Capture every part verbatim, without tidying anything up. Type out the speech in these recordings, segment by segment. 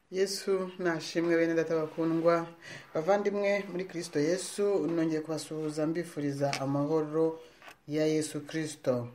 Yesu nashimwe bene data bakundwa bavandimwe muri Kristo Yesu. Nongeye kubasuhuza mbifuriza amahoro ya Yesu Kristo.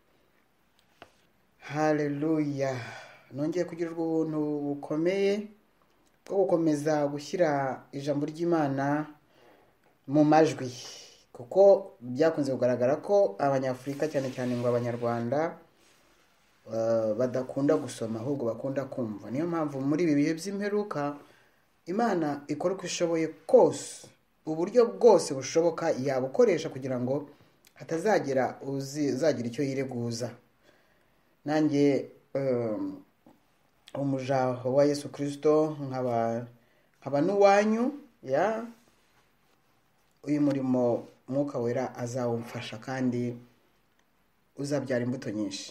Haleluya. Nongeye kugirirwa ubuntu bukomeye bwo gukomeza gushyira ijambo ry'Imana mu majwi, kuko byakunze kugaragara ko abanyafurika cyane cyane ngo abanyarwanda Uh, badakunda gusoma ahubwo bakunda kumva. Niyo mpamvu muri ibi bihe by'imperuka Imana ikora uko ishoboye kose, uburyo bwose bushoboka yabukoresha kugira ngo hatazagera uzagira icyo yireguza. Nanjye um, umuja wa Yesu Kristo nkaba nkaba n'uwanyu ya uyu murimo Mwuka Wera azawumfasha kandi uzabyara imbuto nyinshi.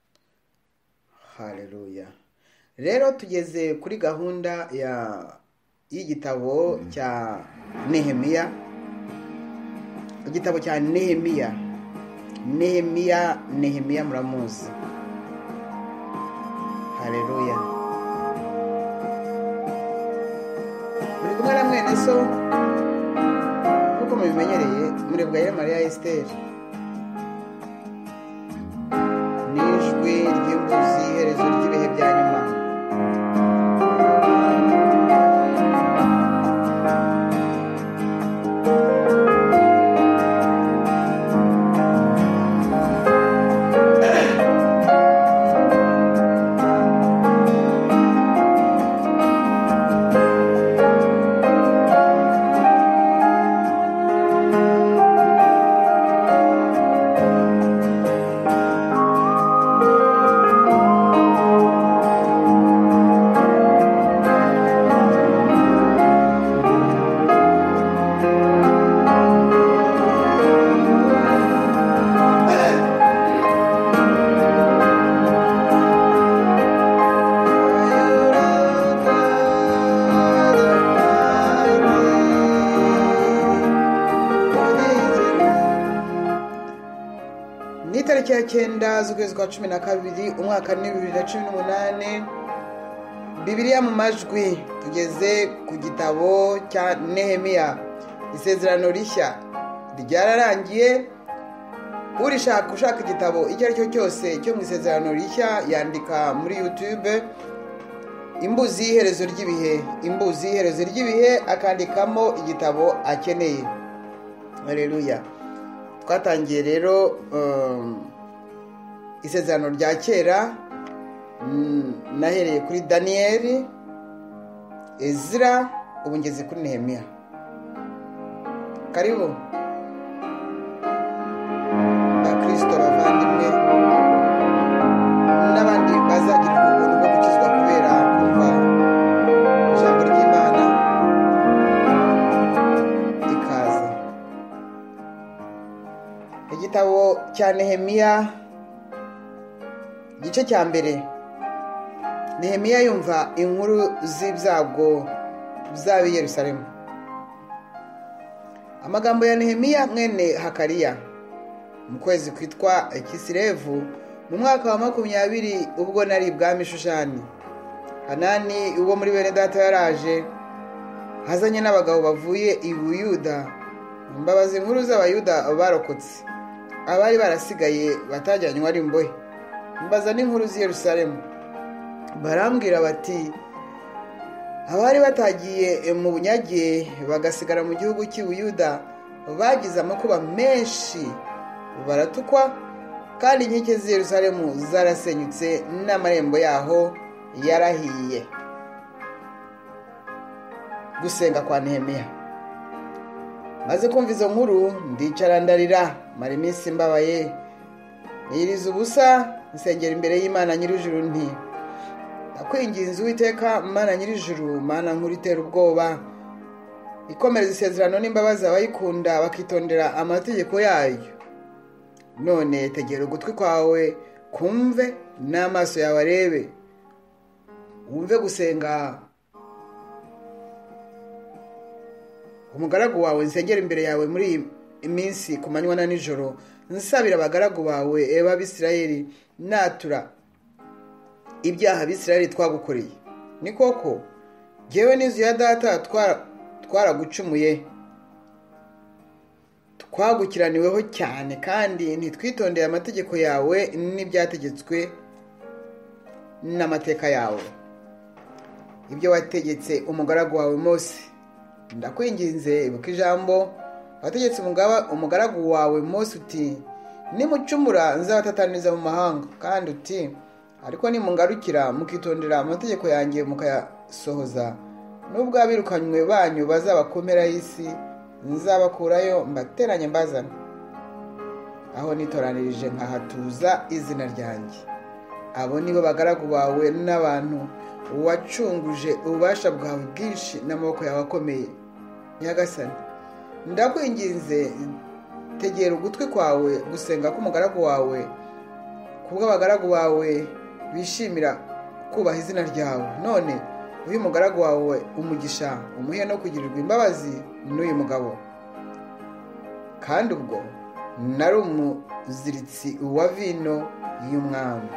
Haleluya. Rero tugeze kuri gahunda ya y'igitabo cya Nehemiya. Igitabo cya Nehemiya. Nehemiya, Nehemiya muramuzi. Haleluya. Muri kumwe na mwene so kuko mubimenyereye murebwa ya Maria Esther. Nijwi ry'imbuzi iherezo ry'ibihe bya nyuma. Itariki ya cyenda z'ukwezi kwa cumi na kabiri umwaka ni bibiri na cumi n'umunani. Bibiliya mu majwi. Tugeze ku gitabo cya Nehemiya. Isezerano rishya ryararangiye. Urishaka ushaka igitabo icyo ari cyo cyose cyo mu isezerano rishya yandika muri YouTube imbuzi iherezo ry'ibihe, imbuzi iherezo ry'ibihe, akandikamo igitabo akeneye. Haleluya. Twatangiye rero um, isezerano rya kera. mm, nahereye kuri Daniel, Ezra, ubu ngeze kuri Nehemiya. Karibu bakristo bavandimwe n'abandi bazagira ubuntu bwo gukizwa kubera kumva ijambo ry'Imana. Ikaze. Igitabo cya Nehemiya, igice cya mbere. Nehemiya yumva inkuru z'ibyago by'ab'i Yerusalemu. Amagambo ya Nehemiya mwene Hakariya mu kwezi kwitwa Kisilevu mu mwaka wa makumyabiri ubwo nari ibwami Shushani. Hanani uwo muri bene data yaraje hazanye n'abagabo bavuye i Buyuda mbabaza inkuru z'abayuda barokotse, abari barasigaye batajyanywe ari imbohe. Mbaza n'inkuru z'i Yerusalemu. Barambwira bati abari batagiye mu bunyage bagasigara mu gihugu cy'i Buyuda bagize amakuba menshi, baratukwa kandi inkike z'i Yerusalemu zarasenyutse n'amarembo yaho yarahiye. Gusenga kwa Nehemiya. Maze kumva izo nkuru ndicara ndarira, mara iminsi mbabaye, niyiriza ubusa nsengera imbere y'Imana nyir'ijuru nti ndakwinginze Uwiteka Mana nyir'ijuru, Mana nkuru itera ubwoba, ikomereza isezerano n'imbabazi abayikunda bakitondera amategeko yayo. None tegera ugutwi kwawe kumve n'amaso yawe arebe, wumve gusenga umugaragu wawe nsengera imbere yawe muri iminsi ku manywa na nijoro, nsabira abagaragu bawe b'Abisirayeli natura ibyaha Abisirayeli twagukoreye. Ni koko jyewe n'inzu ya data twaragucumuye, twagukiraniweho cyane, kandi ntitwitondeye amategeko yawe n'ibyategetswe n'amateka yawe, ibyo wategetse umugaragu wawe Mose. Ndakwinginze ibuka ijambo wategetse umugaragu wawe Mose uti, nimucumura nzabatataniza mu mahanga, kandi uti, ariko nimungarukira mukitondera amategeko yanjye mukayasohoza, nubwo abirukanywe banyu bazabakomera y'isi, nzabakurayo mbateranye mbazana aho nitoranirije nkahatuza izina ryanjye. Abo nibo bagaragu bawe n'abantu wacunguje ububasha bwawe bwinshi n'amaboko yawe akomeye. Nyagasani, ndakwinginze tegera ugutwi kwawe gusenga k'umugaragu wawe, kubwo abagaragu bawe bishimira kubaha izina ryawe. None uyu mugaragu wawe umugisha, umuhe no kugirirwa imbabazi n'uyu mugabo. Kandi ubwo nari umuziritsi wa vino y'umwami.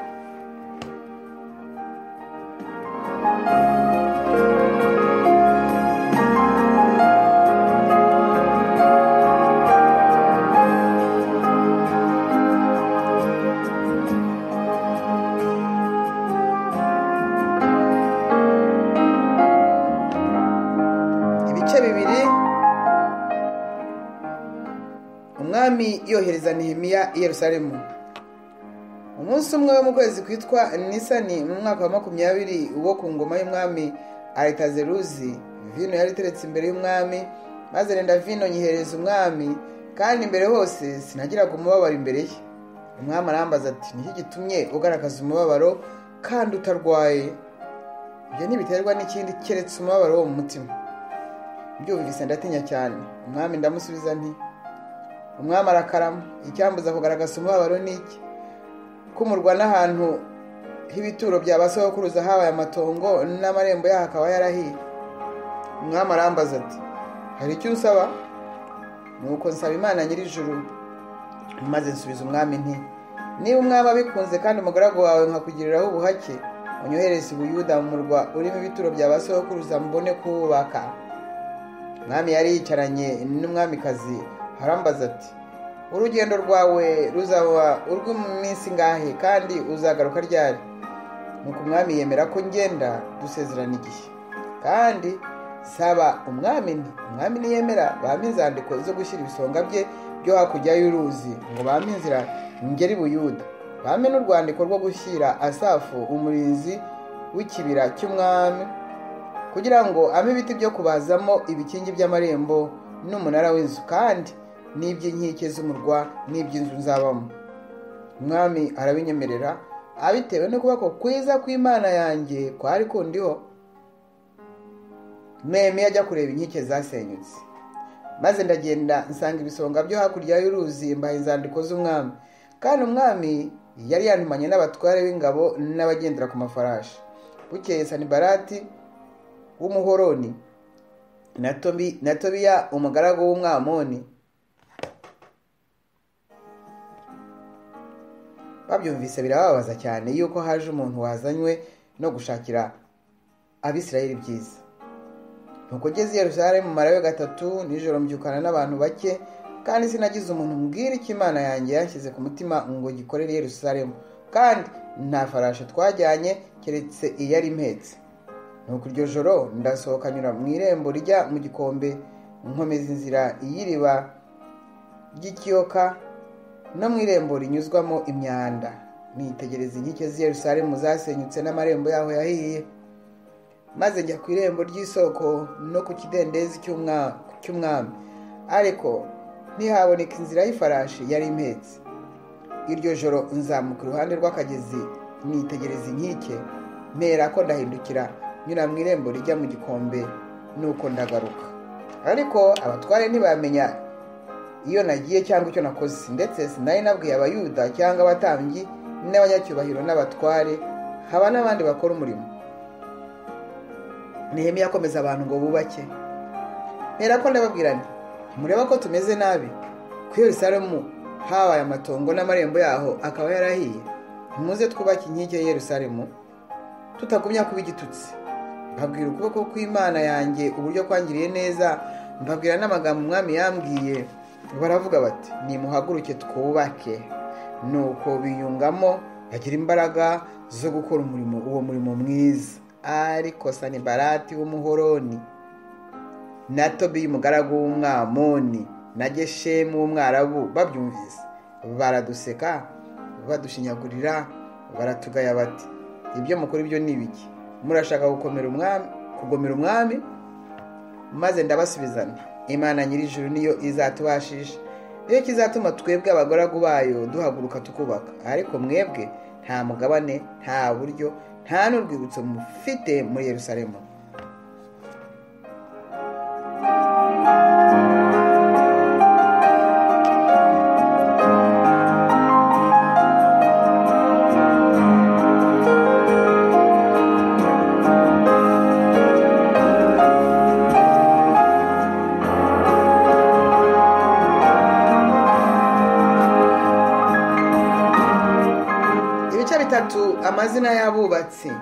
Umwami yohereza Nehemiya i Yerusalemu. Umunsi umwe wo mu kwezi kwitwa Nisani mu mwaka wa makumyabiri wo ku ngoma y'umwami Aritazeruzi, vino yari iteretse imbere y'umwami, maze nenda vino nyihereza umwami, kandi imbere hose sinagiraga umubabaro imbere ye. Umwami arambaza ati, niki gitumye ugaragaza umubabaro kandi utarwaye? Ibyo ntibiterwa n'ikindi keretse umubabaro wo mu mutima. Byumvise ndatinya cyane. Umwami ndamusubiza nti, umwami arakarama, icyambuza kugaragaza umubabaro n'iki? Kumurwa n'ahantu h'ibituro bya basokuruza habaye amatongo n'amarembo yaho akaba yarahiye. Umwami arambaza ati, hari icyo usaba? Nuko nsaba Imana nyir'ijuru, maze nsubiza umwami nti, niba umwami abikunze kandi umugaragu wawe nkakugiriraho ubuhake, unyohereze i Buyuda mu murwa urimo ibituro bya basokuruza mbone kuwubaka. Umwami yari yicaranye n'umwamikazi, arambaza ati, urugendo rwawe ruzaba urw'iminsi ngahe, kandi uzagaruka ryari? Nuko umwami yemera ko ngenda, dusezerana igihe. Kandi saba umwami nti, umwami niyemera bampe inzandiko zo gushyira ibisonga bye byo hakurya y'uruzi, ngo bampe inzira ngere i Buyuda. Bampe n'urwandiko rwo gushyira Asafu umurinzi w'ikibira cy'umwami, kugira ngo ampe ibiti byo kubazamo ibikingi by'amarembo n'umunara w'inzu, kandi n'iby'inkike z'umurwa n'iby'inzu nzabamo. Umwami arabinyemerera, abitewe n'ukuboko kwiza kw'Imana yanjye kwari kundiho. Nehemiya ajya kureba inkike zasenyutse. Maze ndagenda nsanga ibisonga byo hakurya y'uruzi, mbaha inzandiko z'umwami. Kandi umwami yari yantumanye n'abatware b'ingabo n'abagendera ku mafarashi. Bukeye Sanibalati w'umuhoroni na Tobi na Tobiya umugaragu w'umwamoni babyumvise birababaza cyane yuko haje umuntu wazanywe no gushakira Abisirayeli byiza. Nuko ngeze i Yerusalemu marayo gatatu, nijoro mbyukana n'abantu bake, kandi sinagize umuntu mbwira icyo Imana yanjye yanshyize ku mutima ngo gikorere i Yerusalemu, kandi nta farashi twajyanye keretse iyari impetse. Nuko iryo joro ndasohoka nyura mu irembo rijya mu gikombe, nkomeza inzira y'iriba ry'ikiyoka no mu irembo rinyuzwamo imyanda, nitegereza inkike z'i Yerusalemu zasenyutse n'amarembo yaho yahiye. Maze njya ku irembo ry'isoko no ku kidendezi cy'umwami, ariko ntihaboneka inzira y'ifarashi yari impetse. Iryo joro nzamuka iruhande rw'akagezi, nitegereza inkike, mpera ko ndahindukira nyura mu irembo rijya mu gikombe, nuko ndagaruka. Ariko abatware ntibamenya iyo nagiye cyangwa icyo nakoze, ndetse sinari nabwiye Abayuda cyangwa abatambyi n'abanyacyubahiro n'abatware, haba n'abandi bakora umurimo. Nehemiya akomeza abantu ngo bubake. Mpera ko ndababwira nti, mureba ko tumeze nabi, ku Yerusalemu habaye amatongo n'amarembo yaho akaba yarahiye. Muze twubake inkike ya Yerusalemu tutagumya kuba igitutsi. mbabwira ukuboko kw'Imana yanjye uburyo kwangiriye neza, mbabwira n'amagambo umwami yambwiye. Baravuga bati nimuhaguruke twubake. Nuko biyungamo bagira imbaraga zo gukora umurimo uwo murimo mwiza. Ariko Sanibalati w'umuhoroni na Tobiya umugaragu w'umwamoni na Geshemu w'umwarabu babyumvise baraduseka badushinyagurira, baratugaya bati ibyo mukora ibyo ni ibiki? Murashaka gukomera umwami kugomera umwami? Maze ndabasubizana, Imana nyir'ijuru niyo izatubashisha, niyo kizatuma twebwe abagaragu bayo duhaguruka tukubaka. Ariko mwebwe nta mugabane, nta buryo, nta n'urwibutso mufite muri Yerusalemu. Amazina y'abubatsi.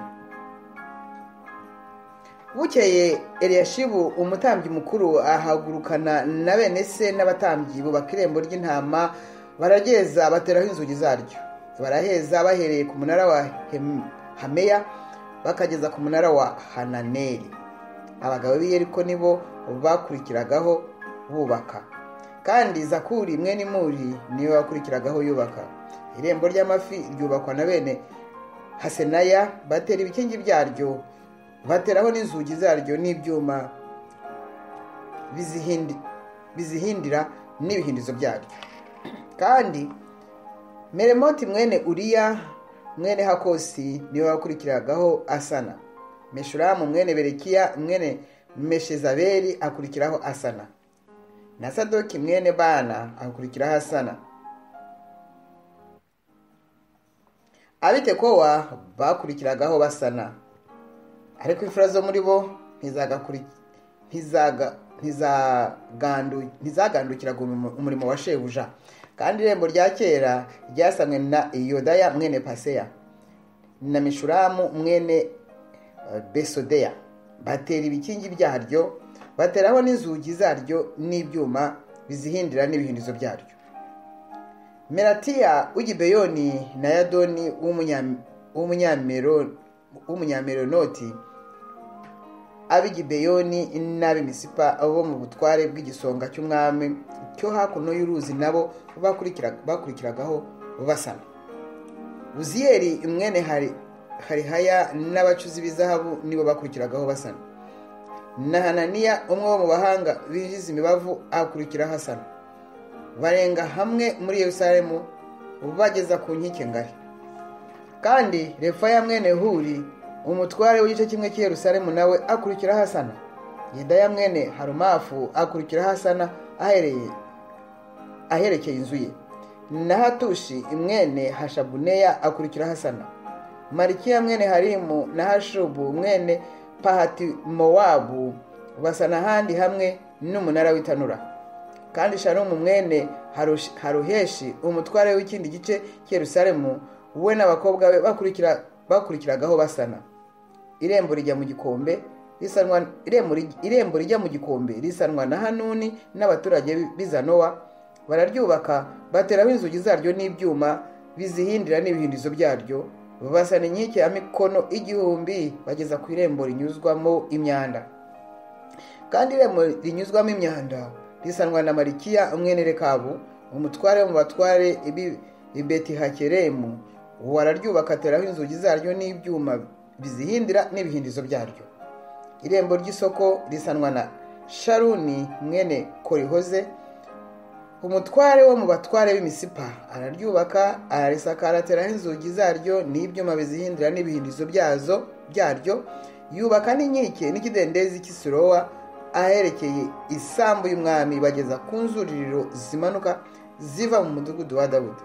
Bukeye Eliyashibu umutambyi mukuru ahagurukana na bene se n'abatambyi bubaka irembo ry'intama, barageza bateraho inzugi zaryo. Baraheza bahereye ku munara wa Hameya bakageza ku munara wa Hananeli. Abagabo b'i Yeriko nibo bakurikiragaho bubaka, kandi Zakuri mwene Muri niwe wakurikiragaho yubaka. Irembo ry'amafi ryubakwa na bene Hasenaya, batera ibikingi byaryo, bateraho n'inzugi zaryo n'ibyuma bizihindi bizihindira n'ibihindizo byaryo. Kandi Meremoti mwene Uriya mwene Hakosi niwe wakurikiragaho Asana. Meshulamu mwene Berekiya mwene Meshezabeli akurikiraho Asana, na Sadoki mwene Bana akurikiraho Asana. Abitekowa bakurikiragaho Basana. Ariko imfura zo muri bo ntizagandukiraga ntizagandukiraga umurimo wa shebuja. Kandi irembo rya kera ryasamwe na Yodaya mwene Paseya na Meshulamu mwene Besodeya, batera ibikingi byaryo, bateraho n'inzugi zaryo n'ibyuma bizihindira n'ibihindizo byaryo. Meratiya w'Igibeyoni na Yadoni w'umunyameronoti ab'Igibeyoni n'ab'Imisipa bo mu butware bw'igisonga cy'umwami cyo hakuno y'uruzi nabo bakurikiragaho Basana. Uziyeli mwene Harihaya n'abacuzi b'izahabu nibo bakurikiragaho Basana. Na Hananiya umwe wo mu bahanga bijiza imibavu akurikiraho Hasana. Barenga hamwe muri Yerusalemu bageza ku nkike ngari. Kandi Refaya mwene Huri umutware w'igice kimwe cy'i Yerusalemu nawe akurikira Hasana. Yedaya mwene Harumafu akurikira Hasana ahereye aherekeye inzu ye. Na Hatushi mwene Hashabuneya akurikira Hasana. Malikiya mwene Harimu na Hashubu mwene Pahati Mowabu basana handi hamwe n'umunara w'itanura. Kandi Shalumu mwene Haruheshi umutware w'ikindi gice cy'i Yerusalemu we n'abakobwa be bakurikira bakurikiragaho Basana. Irembo rijya mu gikombe risanwa irembo irembo rijya mu gikombe risanwa na Hanuni n'abaturage b'Izanowa, bararyubaka bateraho inzugi zaryo n'ibyuma bizihindira n'ibihindizo byaryo. Basana inkike ya mikono igihumbi bageza ku irembo rinyuzwamo imyanda. Kandi irembo rinyuzwamo imyanda risanwa na Malikiya mwene Rekabu umutware mu batware ibeti Hakeremu, wararyubaka ateraho inzugi zaryo n'ibyuma bizihindira n'ibihindizo byaryo. Irembo ry'isoko risanwa na Sharuni mwene Korihoze umutware wo mu batware b'Imisipa, araryubaka ararisakara ateraho inzugi zaryo n'ibyuma bizihindira n'ibihindizo byazo byaryo. Yubaka n'inkike n'ikidendezi cy'Isirowa aherekeye isambu y'umwami bageza ku nzuririro zimanuka ziva mu mudugudu wa Dawudi.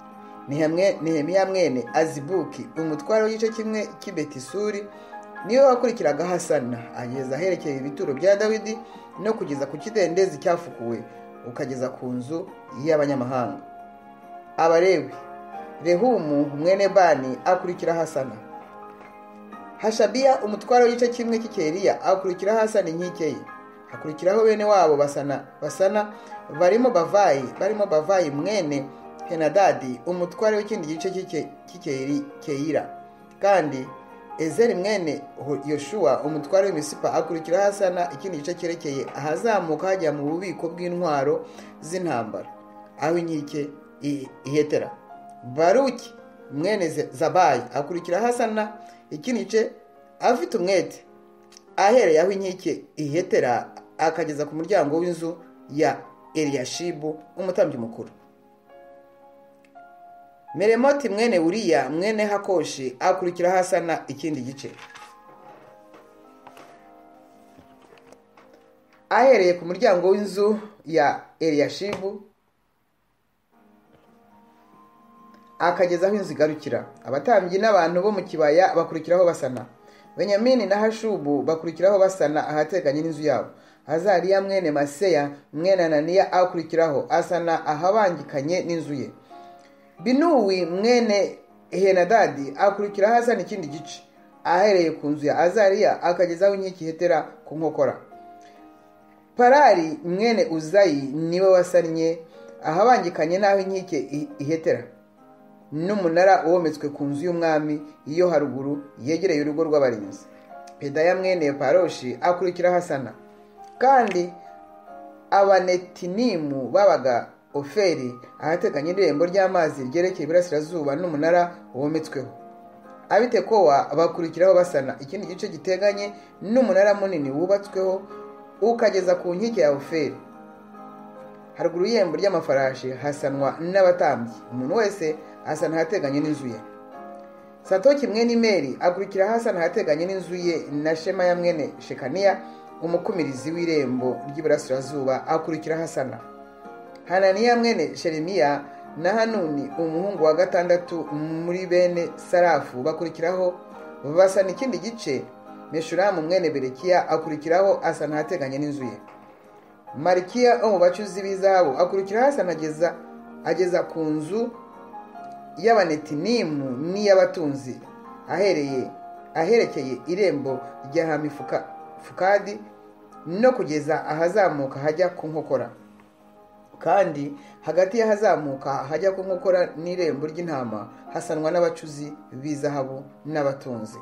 Nehemiya mwene Azibuki umutware w'igice kimwe cy'i Betisuri niwe wakurikiraga Hasana ageza aherekeye ibituro bya Dawidi no kugeza ku kidendezi cyafukuwe ukageza ku nzu y'abanyamahanga. Abalewi Rehumu mwene Bani akurikira Hasana. Hashabiya umutware w'igice kimwe cy'Ikeriya akurikiraho Hasani inkike ye. Hakurikiraho bene wabo basana basana barimo Bavayi barimo Bavayi mwene Henadadi umutware w'ikindi gice cy'Ikeyira, kandi Ezeri mwene Yoshua umutware w'Imisipa akurikiraho Hasana ikindi gice cyerekeye ahazamuka hajya mu bubiko bw'intwaro z'intambara aho inkike ihetera. Baruki mwene Zabayi akurikiraho Hasana ikindi gice afite umwete ahereye aho inkike ihetera akageza ku muryango w'inzu ya Eliyashibu umutambyi mukuru. Meremoti mwene Uriya mwene Hakoshi akurikiraho Hasana ikindi gice ahereye ku muryango w'inzu ya Eliyashibu akageza aho inzu igarukira. Abatambyi n'abantu bo mu kibaya bakurikiraho basana. Benyamini na Hashubu bakurikiraho basana ahateganye n'inzu yabo. Azariya mwene Maseya mwene Ananiya akurikiraho asana ahabangikanye n'inzu ye. Binuwi mwene Henadadi akurikiraho Hasana ikindi gice ahereye ku nzu ya Azariya akageza aho inkike ihetera ku nkokora. Parari mwene Uzayi niwe wasannye ahabangikanye n'aho inkike ihetera n'umunara wometswe ku nzu y'umwami iyo haruguru yegereye urugo rw'abarinzi. Pedaya mwene Paroshi akurikiraho Hasana, kandi abanetinimu babaga Oferi ahateganye n'irembo ry'amazi ryerekeye iburasirazuba n'umunara wometsweho. Abitekowa bakurikiraho basana ikindi gice giteganye n'umunara munini wubatsweho ukageza ku nkike ya Oferi. Haruguru y'irembo ry'amafarashi hasanwa n'abatambyi, umuntu wese asana ahateganye n'inzu ye. Satoki mwene Imeri akurikiraho Hasana ahateganye n'inzu ye, na Shemaya mwene Shekaniya umukumirizi w'irembo ry'iburasirazuba akurikiraho Hasana. Hananiya mwene Sheremiya na Hanuni umuhungu wa gatandatu muri bene Sarafu bakurikiraho basana ikindi gice. Meshulamu mwene Berekiya akurikiraho asana ahateganye n'inzu ye. Marikiya wo mu bacuzi b'izahabu akurikiraho Hasana ageza ageza ku nzu y'abanetinimu n'iy'abatunzi ahereye aherekeye irembo rya Hamifuka Fukadi no kugeza ahazamuka hajya ku nkokora, kandi hagati y'ahazamuka hajya ku nkokora n'irembo ry'intama hasanwa n'abacuzi b'izahabu n'abatunzi.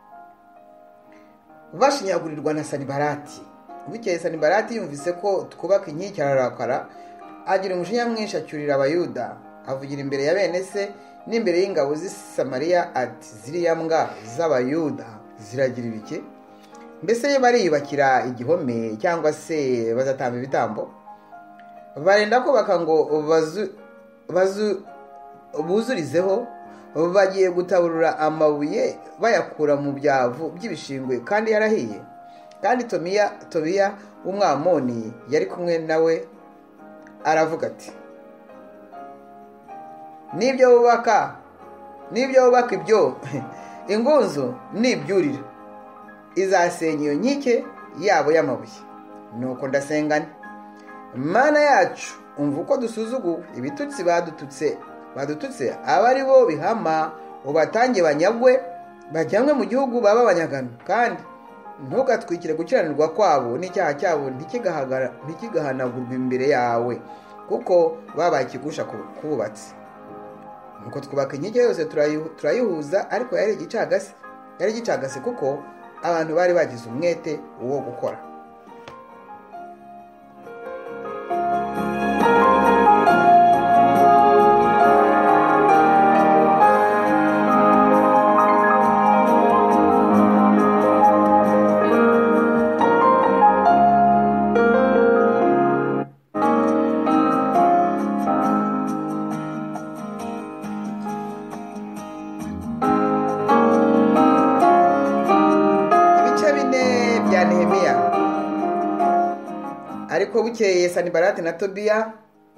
Bashinyagurirwa na Sanibarati. Bukeye Sanibarati yumvise ko twubaka inkike ararakara, agira umujinya mwinshi acyurira Abayuda, avugira imbere ya bene se n'imbere y'ingabo z'i Samariya ati, ziriya mbwa z'Abayuda ziragira ibiki? Mbese ye bariyubakira igihome cyangwa se bazatamba ibitambo? Barenda kubaka ngo bazu bazu buzurizeho, bagiye gutaburura amabuye bayakura mu byavu by'ibishingwe kandi yarahiye. Kandi Tomiya Tobiya umwamoni yari kumwe nawe aravuga ati, nibyo bubaka nibyo bubaka ibyo ingunzu nibyurira izasenya iyo nkike yabo y'amabuye. Nuko ndasengane, Mana yacu, umva uko dusuzuguwe, ibitutsi badututse badututse aba ari bo bihama, ubatange banyagwe bajyanwe mu gihugu baba abanyagano, kandi ntugatwikire gukiranirwa kwabo n'icyaha cyabo ntikigahanagurwa imbere yawe, kuko babaye ikigusha kububatsi. Nuko twubaka inkike yose turayihuza, ariko yari igicagase yari igicagase kuko abantu bari bagize umwete wo gukora. Ariko bukeye Sanibarati na Tobiya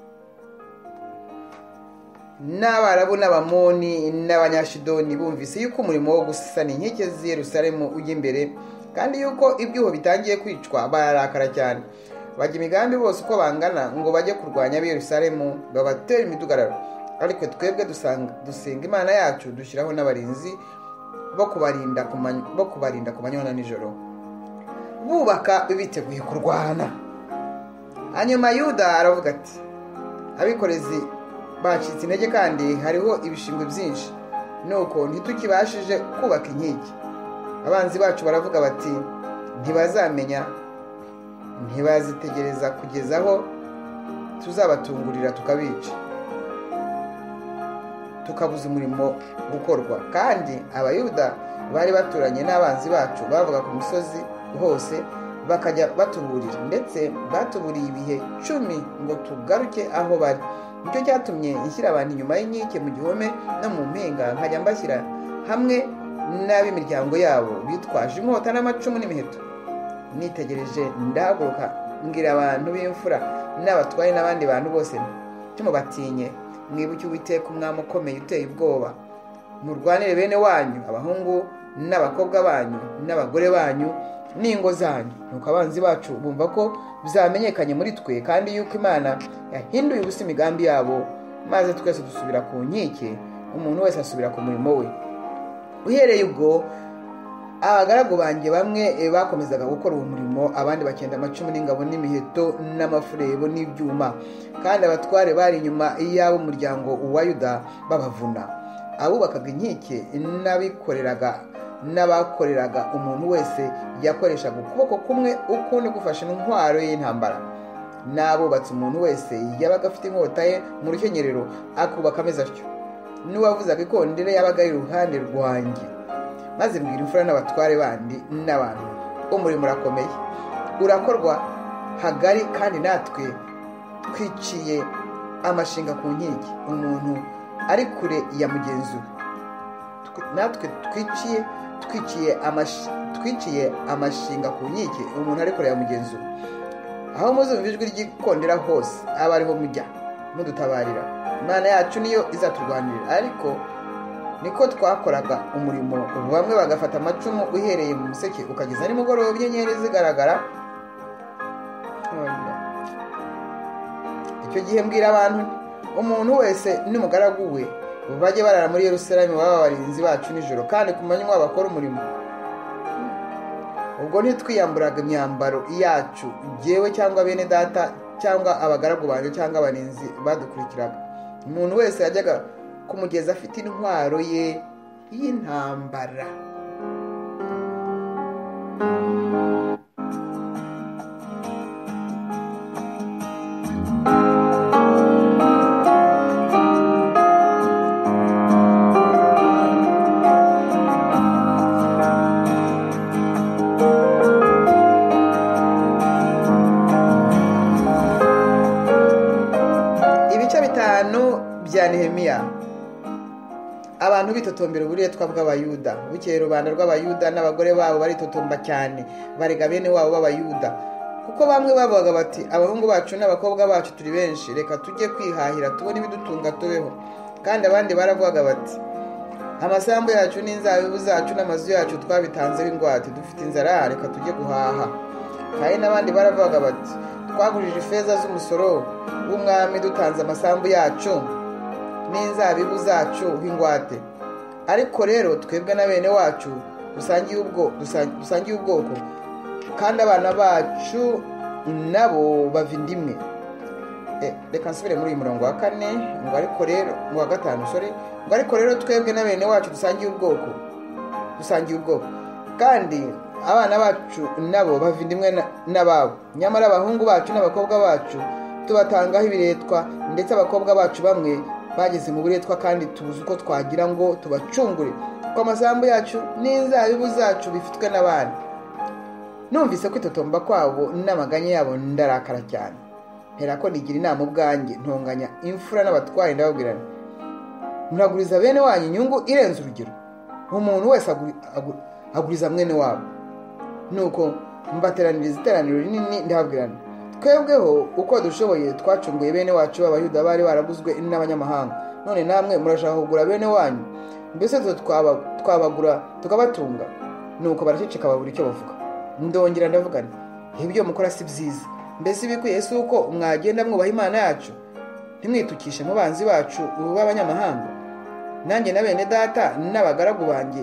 n'Abarabu n'Abamoni n'Abanyashidoni bumvise yuko umurimo wo gusana inkike z'i Yerusalemu ujya imbere, kandi yuko ibyuho bitangiye kwicwa, bararakara cyane. Bajya imigambi bose uko bangana ngo bajye kurwanya ab'i Yerusalemu babatera imidugararo. Ariko twebwe dusenga Imana yacu, dushyiraho n'abarinzi bo kubarinda ku many- bo kubarinda ku manywa na nijoro, bubaka biteguye kurwana. Hanyuma Yuda aravuga ati, abikorezi bacitse intege kandi hariho ibishingwe byinshi, nuko ntitukibashije kubaka inkike. Abanzi bacu baravuga bati, ntibazamenya, ntibazitegereza kugeza aho tuzabatungurira tukabica, tukabuza umurimo gukorwa. Kandi abayuda bari baturanye n'abanzi bacu bavuga ku misozi hose bakajya batuburira, ndetse batuburiye ibihe cumi ngo tugaruke aho bari. Nicyo cyatumye nshyira abantu inyuma y'inkike mu gihome no mu mpinga, nkajya mbashyira hamwe n'ab'imiryango yabo bitwaje inkota n'amacumu n'imiheto. Nitegereje ndahaguruka mbwira abantu b'imfura n'abatware n'abandi bantu bose, ntimubatinye, mwibuke Uwiteka umwami ukomeye uteye ubwoba. Murwanire bene wanyu, abahungu n'abakobwa banyu n'abagore banyu n'ingo zanyu. Nuko abanzi bacu bumva ko bizamenyekanye muri twe, kandi yuko Imana yahinduye ubusa imigambi yabo, maze twese dusubira ku nkike, umuntu wese asubira ku murimo we. Uhereye ubwo abagaragu banjye bamwe bakomezaga gukora uwo murimo, abandi bakenda amacumu n'ingabo n'imiheto n'amafurebo n'ibyuma, kandi abatware bari inyuma y'abo muryango wa Yuda babavuna. Abubakaga inkike n'abikoreraga n'abakoreraga umuntu wese yakoreshaga ukuboko kumwe, ukundi gufashe intwaro y'intambara. N'abubatse umuntu wese yabaga afite inkota ye mu rukenyerero akubaka ameze atyo. N'uwavuzaga ikondera yabaga ari iruhande rwanjye. Maze mbwira imfura n'abatware bandi n'abantu, umurimo urakomeye urakorwa hagari, kandi natwe twiciye amashinga ku nkike, umuntu ari kure ya mugenzi we. Natwe twiciye twiciye amashi twiciye amashinga ku nkike, umuntu ari kure ya mugenzi we. Aho muzumva ijwi ry'ikondera hose aba ariho mujya mudutabarira. Imana yacu niyo izaturwanirira. Ariko niko twakoraga umurimo. Bamwe bagafata amacumu uhereye mu museke ukageza nimugoroba, inyenyeri zigaragara. Icyo gihe mbwira abantu, umuntu wese n'umugaragu we bajye barara muri Yerusalemu, baba abarinzi bacu nijoro, kandi ku manywa bakora umurimo. Ubwo ntitwiyamburaga imyambaro yacu, jyewe cyangwa bene data cyangwa abagaragu banjye cyangwa abarinzi badukurikiraga. Umuntu wese yajyaga kumugeza afite intwaro ye y'intambara. Ibice bitanu bya Nehemiya. Abantu bitotombera uburetwa bw'Abayuda. Bukeye rubanda rw'Abayuda n'abagore babo baritotomba cyane, barega bene wabo b'Abayuda, kuko bamwe bavugaga bati, abahungu bacu n'abakobwa bacu turi benshi, reka tujye kwihahira tubone ibidutunga tubeho. Kandi abandi baravugaga bati, amasambu yacu n'inzabibu zacu n'amazu yacu twabitanzeho ingwate, dufite inzara, reka tujye guhaha. Kandi n'abandi baravugaga bati, twagurije ifeza z'umusoro w'umwami dutanze amasambu yacu n'inzabibu zacu nk'ingwate. Ariko rero twebwe na bene wacu dusangiye ubwo dusangiye ubwoko, kandi abana bacu nabo bava indimwe. Eh, reka nsubire muri uyu murongo wa kane, ngo ariko rero mu wa gatanu sorry ngo ariko rero twebwe na bene wacu dusangiye ubwoko dusangiye ubwoko kandi abana bacu nabo bava indimwe n'ababo. Nyamara abahungu bacu n'abakobwa bacu tubatangaho ibiretwa, ndetse abakobwa bacu bamwe bageze mu buretwa, kandi tuzi uko twagira ngo tubacungure, ko amasambu yacu n'inzabibu zacu bifitwe n'abandi. Numvise kwitotomba kwabo n'amaganya yabo ndarakara cyane, herako nigira inama ubwanjye, ntonganya imfura n'abatware ndababwirana, muraguriza bene wanyu inyungu irenze urugero. Umuntu wese aguriza mwene wabo. Nuko mbateraniriza iteraniro rinini ndababwirana, twebweho uko dushoboye twacunguye bene wacu b'Abayuda bari baraguzwe n'abanyamahanga. None namwe murashaka kugura bene wanyu? Mbese twabagura tukabatunga? Nuko baraceceka babura icyo bavuga. Ndongera ndavuga nti, ibyo mukora si byiza. Mbese ibikwiye si uko mwagenda mwubaha Imana yacu, ntimwitukishe mu banzi bacu b'abanyamahanga. Nanjye na bene data n'abagaragu banjye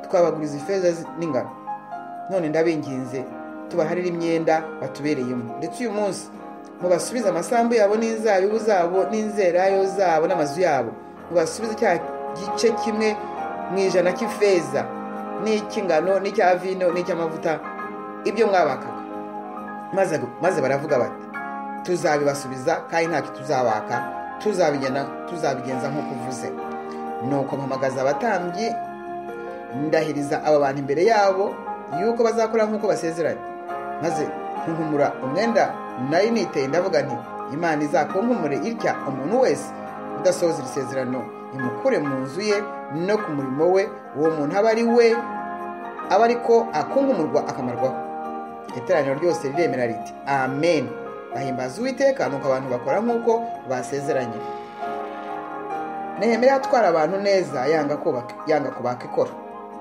twabaguriza ifeza n'ingano, none ndabinginze tubaharire imyenda batubereyemo, ndetse uyu munsi mubasubize amasambu yabo n'inzabibu zabo n'inzerayo zabo n'amazu yabo, mubasubize cya gice kimwe mu ijana cy'ifeza n'icy'ingano n'icya vino n'icy'amavuta ibyo mwabakaga. maze maze baravuga bati tuzabibasubiza kandi ntacyo tuzabaka, tuzabigena tuzabigenza nk'uko uvuze. Nuko mpamagaza abatambyi ndahiriza aba bantu imbere yabo yuko bazakora nk'uko basezeranye, maze nkunkumura umwenda nari niteye ndavuga nti Imana izakunkumure itya umuntu wese udasohoza iri sezerano imukure mu nzu ye no ku murimo we, uwo muntu aba ari we aba ariko akunkumurwa akamarwaho. Iteraniro ryose riremera riti amen, bahimbaza Uwiteka. Nuko abantu bakora nk'uko basezeranye. Nehemiya atwara abantu neza, yanga kubaka yanga kubaka ikoro.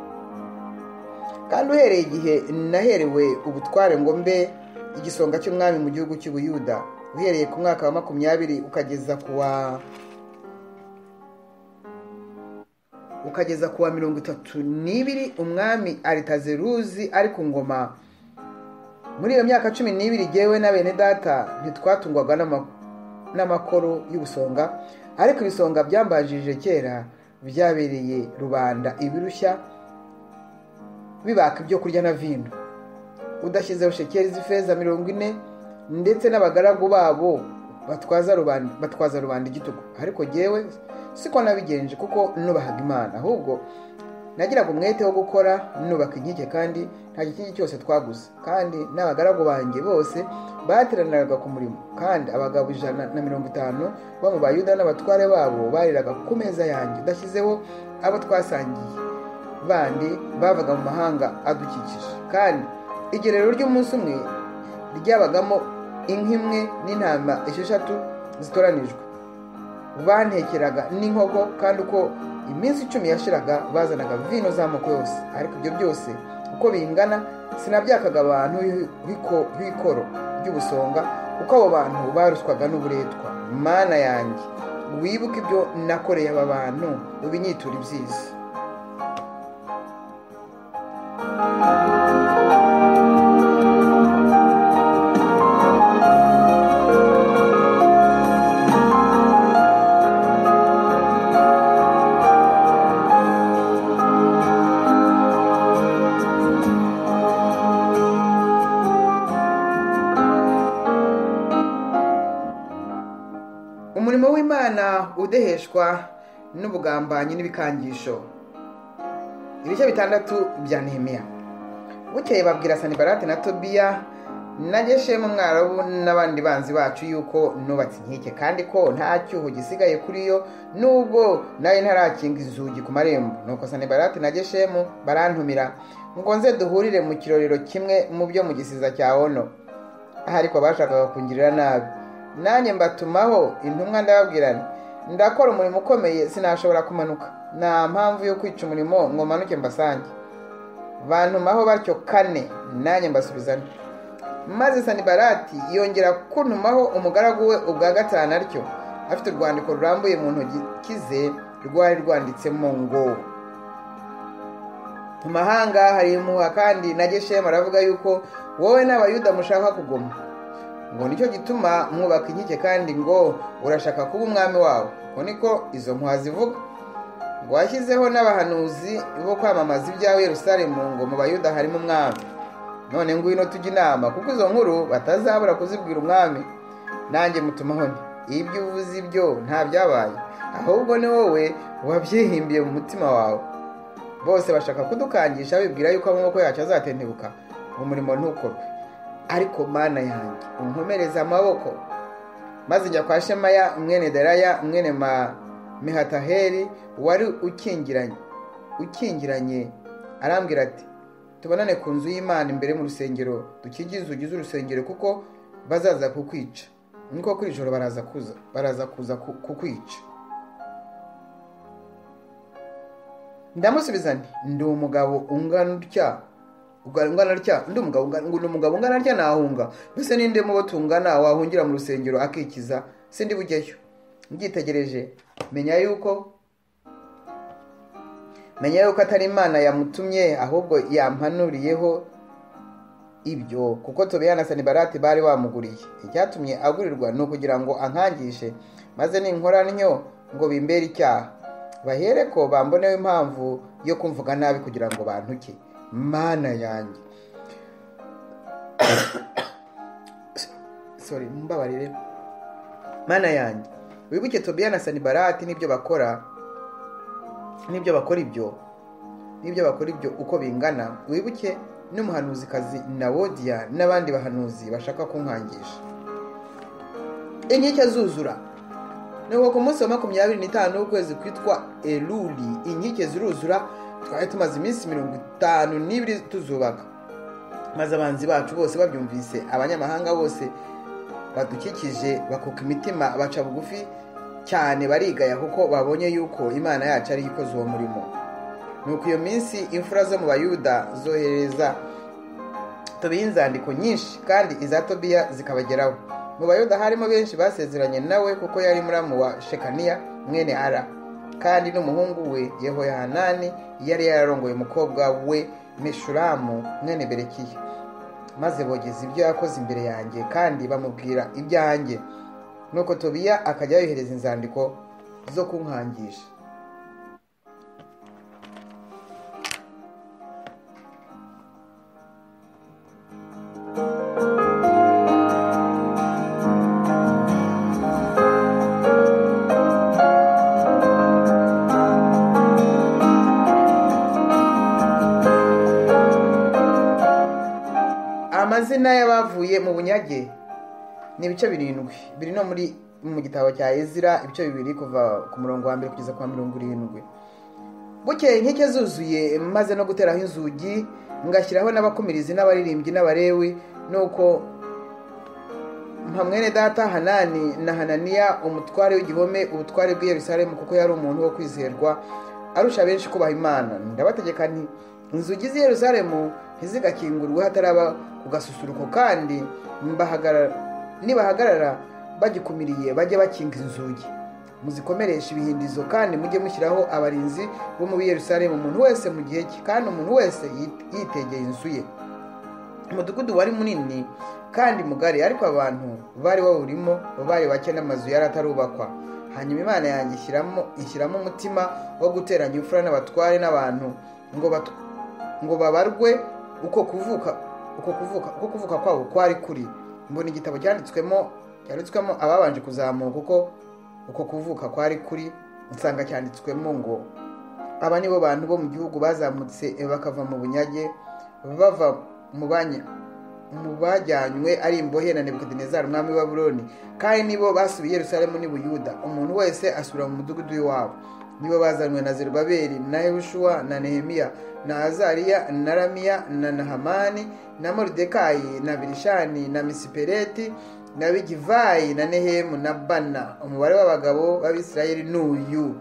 Kandi uhereye igihe naherewe ubutware ngo mbe igisonga cy'umwami mu gihugu cy'Ubuyuda, uhereye ku mwaka wa makumyabiri ukageza kuwa ukageza kuwa mirongo itatu n'ibiri umwami Aritazeruzi ari ku ngoma. Muri iyo myaka cumi n'ibiri jyewe na bene data ntitwatungwaga n'amakoro y'ubusonga, ariko ibisonga byambajije kera byabereye rubanda ibirushya bibaka ibyo kurya na vino, udashyizeho shekeri z'ifeza mirongo ine, ndetse n'abagaragu babo batwaza rubanda batwaza rubanda igitugu. Ariko jyewe siko nabigenje, kuko nubahaga Imana, ahubwo nagiraga umwete wo gukora nubaka inkike, kandi nta gikingi cyose twaguze. Kandi n'abagaragu banjye bose bateraniraga ku murimo, kandi abagabo ijana na mirongo itanu bo mu Bayuda n'abatware babo bariraga ku meza yanjye, udashyizeho abo twasangiye bandi bavaga mu mahanga adukikije. Kandi igerero ry'umunsi umwe ryabagamo inka imwe n'intama esheshatu zitoranijwe. Bantekeraga n'inkoko, kandi uko iminsi icumi yashiraga bazanaga vino z'amoko yose. Ariko ibyo byose uko bingana sinabyakaga abantu b'ikoro ry'ubusonga, uko abo bantu baruswaga n'uburetwa. Mana yanjye, wibuke ibyo nakoreye aba bantu, ubinyitura ibyiza. Umurimo w'Imana udeheshwa n'ubugambanyi n'ibikangisho. Ibice bitandatu bya Nehemiya. Bukeye babwira Sanibalati na Tobiya na Geshemu umwarabu n'abandi banzi bacu yuko nubatse inkike, kandi ko nta cyuho gisigaye kuri yo, nubwo nari ntarakinga inzugi ku marembo. Nuko Sanibalati na Geshemu barantumira ngo nze duhurire mu kirorero kimwe mu byo mu gisiza cya Ono. Ariko bashakaga kungirira nabi, nanjye mbatumaho intumwa ndababwira nti ndakora umurimo ukomeye, sinashobora kumanuka. Nta mpamvu yo kwica umurimo ngo manuke mbasange. Bantumaho batyo kane, nanjye mbasubizana. Maze Sanibalati yongera kuntumaho umugaragu we ubwa gatanu, atyo afite urwandiko rurambuye mu ntoki ze rwari rwanditsemo ngo mu mahanga hari impuha, kandi na Geshemu aravuga yuko wowe n'Abayuda mushaka kugoma, ngo nicyo gituma mwubaka inkike, kandi ngo urashaka kuba umwami wawe. Ko niko izo mpuha zivuga. Ngo washyizeho n'abahanuzi bo kwamamaza ibyawe Yerusalemu, ngo mu Bayuda harimo umwami. None ngwino tujye inama, kuko izo nkuru batazabura kuzibwira umwami. Nanjye mutumaho nti ibyo uvuze ibyo nta byabaye, ahubwo ni wowe wabyihimbiye mu mutima wawe. Bose bashaka kudukangisha bibwira yuko amaboko yacu azatentebuka, umurimo ntukorwe. Ariko Mana yanjye, unkomereza amaboko. Maze njya kwa Shemaya mwene Deraya mwene ma Mehataheli wari ukingiranye ukingiranye arambwira ati tubonane ku nzu y'Imana imbere mu rusengero, dukigize inzugi z'urusengero, kuko bazaza kukwica. Niko kuri ijoro baraza kuza baraza kuza kukwica. Ndamusubiza nti ndi umugabo ungana utya ungana utya ndi umugabo ngo umugabo ungana utya nahunga. Mbese ninde mu bo tungana wahungira mu rusengero akikiza? Sindi bujyeyo. Ngitegereje menya yuko menya yuko atari Imana yamutumye ahubwo yampanuriyeho ibyo, kuko Tobiya na Sanibalati bari bamuguriye. Icyatumye agurirwa ni ukugira ngo ankangishe, maze ninkora ntyo ngo bimbere icyaha, bahereko bamboneho impamvu yo kumvuga nabi kugira ngo bantuke. Mana yanjye sorry mbabarire Mana yanjye, wibuke Tobiya na Sanibalati n'ibyo bakora n'ibyo bakora ibyo n'ibyo bakora ibyo uko bingana. Wibuke n'umuhanuzikazi Nawodiya n'abandi bahanuzi bashaka kunkangisha. Inkike zuzura. Nuko ku munsi wa makumyabiri n'itanu w'ukwezi kwitwa Eluli, inkike ziruzura. Twari tumaze iminsi mirongo itanu n'ibiri tuzubaka, maze abanzi bacu bose babyumvise, abanyamahanga bose badukikije bakuka imitima, baca bugufi cyane barigaya, kuko babonye yuko Imana yacu ari ikoze uwo murimo. Nuko iyo minsi imfura zo mu Bayuda zohereza Tobiya inzandiko nyinshi, kandi iza Tobiya zikabageraho. Mu Bayuda harimo benshi basezeranye nawe, kuko yari muramu wa Shekaniya mwene Ara, kandi n'umuhungu we Yehohanani yari yararongoye umukobwa we Meshulamu mwene Berekiya. Maze bogeza ibyo yakoze imbere yanjye, kandi bamubwira ibyanjye. Nuko Tobiya akajya yohereza inzandiko zo kunkangisha. Amazina y'abavuye mu bunyage ni ibice birindwi, biri no muri mu gitabo cya Ezira, ibice bibiri kuva ku murongo wa mbere kugeza ku mirongo irindwi. Bukeye inkike zuzuye, maze no guteraho inzugi, ngashyiraho n'abakumirizi n'abaririmbyi n'abarewi. Nuko mpa mwene data Hanani na Hananiya umutware w'igihome ubutware bw'i Yerusalemu, kuko yari umuntu wo kwizerwa arusha benshi kubaha Imana. Ndabategeka nti, inzugi z'i Yerusalemu ntizigakingurwe hataraba ku gasusuruko, kandi mbahagarara nibahagarara bagikumiriye bajye bakinga inzugi. Muzikomeresha ibihindizo, kandi mujye mushyiraho abarinzi bo mu Yerusalemu, umuntu wese mu gihe cye, kandi umuntu wese yitegeye inzu ye. Umudugudu wari munini kandi mugari, ariko abantu bari bawurimo bari bake, n'amazu yari atarubakwa. Hanyuma Imana yanjye ishyiramo ishyiramo umutima wo guteranya imfura n'abatware n'abantu, ngo batu, ngo babarwe uko kuvuka uko kuvuka uko kuvuka kwabo kwari kuri. Mbona igitabo cyanditswemo cyanditswemo ababanje kuzamuka uko uko kuvuka kwari kuri, nsanga cyanditswemo ngo aba nibo bantu bo mu gihugu bazamutse bakava mu bunyage, bava mu banya mu bajyanywe ari imbohe na Nebukadinezari umwami wa Babuloni, kandi nibo basubiye Yerusalemu n'i Buyuda, umuntu wese asubira mu mudugudu w'iwabo. Nibo bazanywe na Zerubabeli na Yehoshuwa na Nehemiya na Azariya na Ramiya na Nahamani na Moridekayi na Bilishani na Misipereti na Bigivayi na Nehemu na Bana. Umubare w'abagabo b'Abisirayeli n'uyu: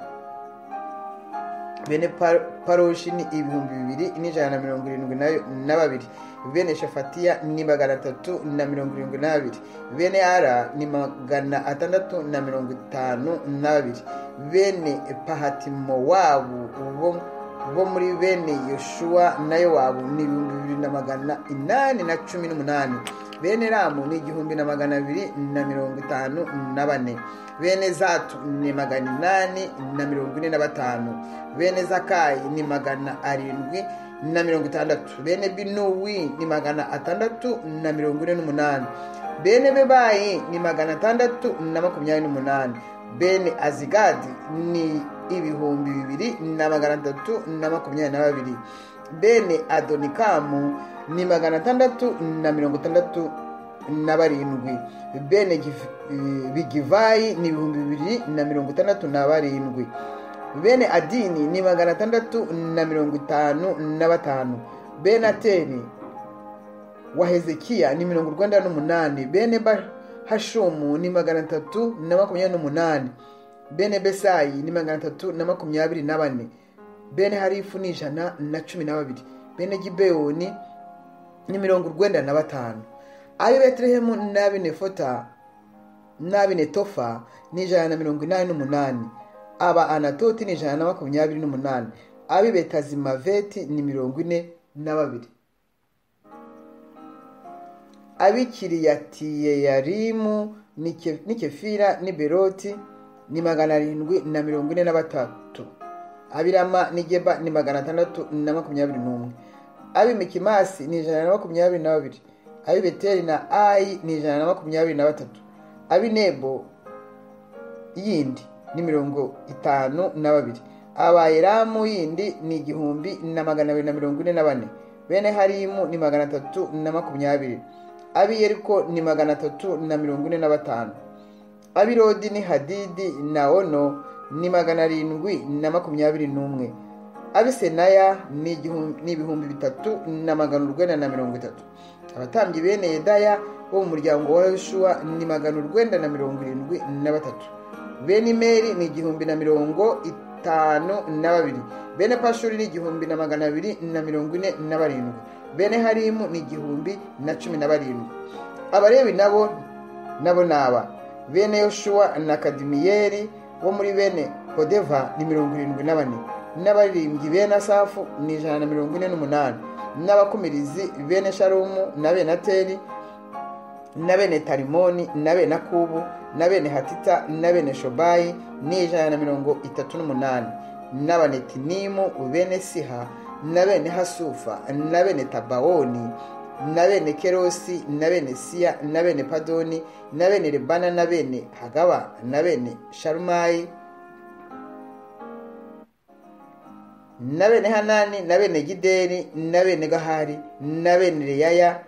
bene Paroshi ni ibihumbi bibiri n'ijana na mirongo irindwi na babiri, bene Shefatiya ni magana atatu na mirongo irindwi na babiri, bene Ara ni magana atandatu na mirongo itanu na babiri, bene Pahatimowabu bo muri bene Yoshuwa na Yowabu ni ibihumbi bibiri na magana inani na cumi n'umunani, bene Ramu ni igihumbi na magana abiri na mirongo itanu na bane, bene Zatu ni magana inani na mirongo ine na batanu, bene Zakayi ni magana arindwi na mirongo itandatu, bene Binuwi ni magana atandatu na mirongo ine n'umunani, bene Bebayi ni magana atandatu na makumyabiri n'umunani, bene Azigadi ni ibihumbi bibiri na magana atatu na makumyabiri na babiri, bene Adonikamu ni magana atandatu na mirongo itandatu na barindwi, bene Bigivayi ni ibihumbi bibiri na mirongo itandatu na barindwi, bene Adini ni magana atandatu na mirongo itanu na batanu, bene Ateni wa Hezekiya ni mirongo urwenda n'umunani, bene Hashumu ni magana atatu na makumyabiri n'umunani, bene Besayi ni magana atatu na makumyabiri na bane, bene Harifu ni ijana na cumi na babiri, bene Gibeyoni ni mirongo urwenda na batanu, ayo Betelehemu n'Abinefota n'Abinetofa ni ijana na mirongo inani n'umunani, aba Anatoti ni ijana na makumyabiri n'umunani, ab'i Betazimaveti ni mirongo ine na babiri, ab'i Kiriyatiyeyarimu n'i Kefira n'i Beroti ni magana arindwi na mirongo ine na batatu, ab'i Rama n'i Geba ni magana atandatu na makumyabiri n'umwe, ab'i Mikimasi ni ijana na makumyabiri na babiri, ab'i Beteli na Ayi ni ijana na makumyabiri na batatu, ab'i Nebo yindi ni mirongo itanu na babiri, aba Elamu yindi ni igihumbi na magana abiri na mirongo ine na bane, bene Harimu ni magana atatu na makumyabiri, ab'i Yeriko ni magana atatu na mirongo ine na batanu, ab'i Lodi ni Hadidi na Ono ni magana arindwi na makumyabiri n'umwe, ab'i Senaya ni ibihumbi bitatu na magana urwenda na mirongo itatu, abatambyi bene Yedaya bo mu muryango wa Yoshuwa ni magana urwenda na mirongo irindwi na batatu, bene Imeri ni igihumbi na mirongo itanu na babiri, bene Pashuri ni igihumbi na magana abiri na mirongo ine na barindwi, bene Harimu ni igihumbi na cumi na barindwi. Abalewi nabo nabo naba bene Yoshuwa na Kadimiyeli bo muri bene Hodeva ni mirongo irindwi na bane, n'abaririmbyi bene Asafu ni ijana na mirongo ine n'umunani, n'abakumirizi bene Shalumu na bene Ateri na bene Tarimoni na bene Akubu na bene Hatita na bene Shobayi ni ijana na mirongo itatu n'umunani, n'abanetinimu bene Siha na bene Hasufa na bene Tabawoni na bene Kerosi na bene Siya na bene Padoni na bene Lebana na bene Hagaba na bene Shalumayi na bene Hanani na bene Gideri na bene Gahari na bene Reyaya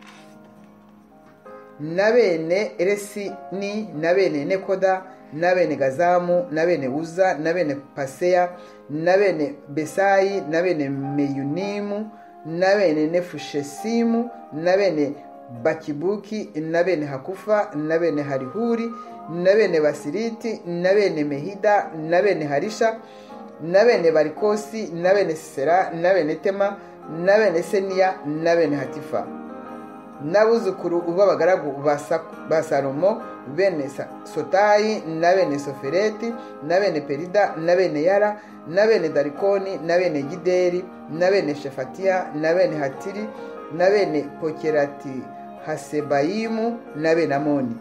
na bene Resini na bene Nekoda na bene Gazamu na bene Uza na bene Paseya na bene Besayi na bene Meyunimu na bene Nefushesimu na bene Bakibuki na bene Hakufa na bene Harihuri na bene Basiriti na bene Mehida na bene Harisha na bene Barikosi na bene Sisera na bene Tema na bene Seniya na bene Hatifa, n'abuzukuru b'abagaragu ba Salomo bene Sotayi na bene Sofereti na bene Perida na bene Yara na bene Darikoni na bene Gideri na bene Shefatiya na bene Hatiri na bene Pokerati Hasebayimu na bene Amoni.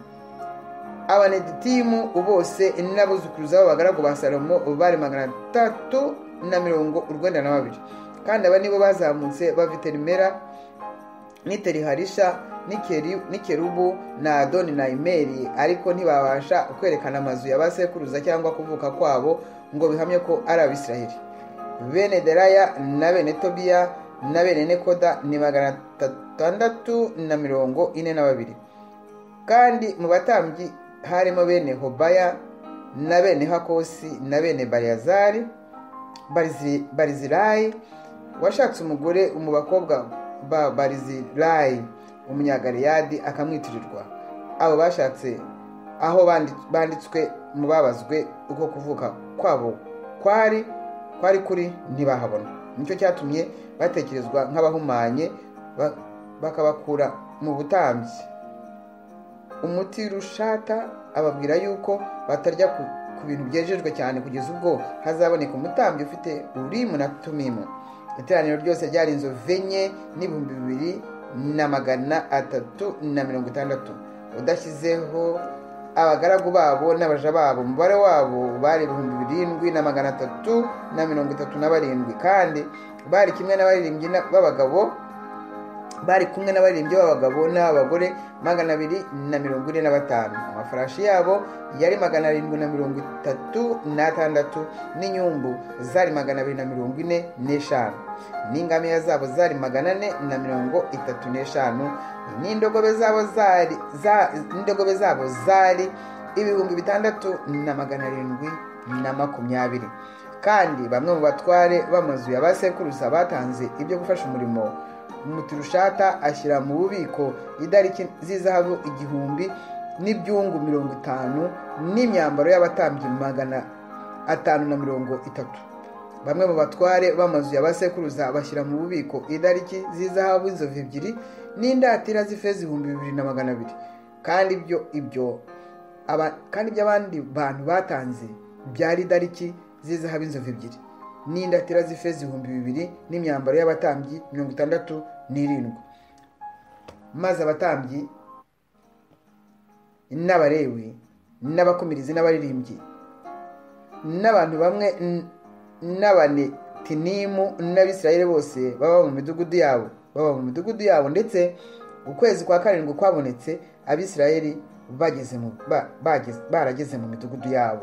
Abaneditimu bose n'abuzukuruza b'abagaragu ba Salomo bari magana atatu na mirongo urwenda na babiri, kandi aba nibo bazamutse bava Terimera n'Iteri Harisha n'Ikerubu na Adoni na Imeri, ariko ntibabasha kwerekana amazu y'abasekuruza cyangwa kuvuka kwabo ngo bihamye ko ari Abisiraheli. Bene Deraya na bene Tobiya na bene Nekoda ni magana atandatu na mirongo ine na babiri, kandi mu batambyi harimo bene Hobaya na bene Hakosi na bene Bariyazari Barizilayi washatse umugore mu bakobwa ba Barizilayi umunyagaleyadi akamwitirirwa. Abo bashatse aho banditswe mu babazwe uko kuvuka kwabo kwari kwari kuri ntibahabona, nicyo cyatumye batekerezwa nk'abahumanye bakabakura mu butambyi. Umuti rushata ababwira yuko batarya ku bintu byejejwe cyane kugeza ubwo hazaboneka umutambyi ufite Urimu na Tumimu. Iteraniro ryose ryari inzovu enye n'ibihumbi bibiri na magana atatu na mirongo itandatu, udashyizeho abagaragu babo n'abaja babo. Umubare wabo bari ibihumbi birindwi na magana atatu na mirongo itatu na barindwi, kandi bari kimwe n'abaririmbyi b'abagabo bari kumwe n'abaririmbyi b'abagabo n'abagore magana abiri na mirongo ine na batanu. Amafarashi yabo yari magana arindwi na mirongo itatu n'atandatu, n'inyumbu zari magana abiri na mirongo ine n'eshanu, n'ingamiya zabo zari magana ane na mirongo itatu n'eshanu, n'indogobe zabo zari indogobe zabo zari ibihumbi bitandatu na magana arindwi na makumyabiri. Kandi bamwe mu batware b'amazu y'abasekuruza batanze ibyo gufasha umurimo. Umutirushata ashyira mu bubiko idariki z'izahabu igihumbi n'ibyungu mirongo itanu n'imyambaro y'abatambyi magana atanu na mirongo itatu. Bamwe mu batware b'amazu y'abasekuruza bashyira mu bubiko idariki z'izahabu inzovu ebyiri n'indatira z'ifeza ibihumbi bibiri na magana abiri, kandi ibyo ibyo aba kandi iby'abandi bantu batanze byari idariki z'izahabu inzovu ebyiri n'indatira z'ifeza ibihumbi bibiri n'imyambaro y'abatambyi mirongo itandatu n'irindwi. Maze abatambyi n'abarewi n'abakumirizi n'abaririmbyi n'abantu bamwe n'abanetinimu n'abisirayeli bose baba mu midugudu yabo baba mu midugudu yabo ndetse ukwezi kwa karindwi kwabonetse abisirayeli bageze mu bageze barageze mu midugudu yabo.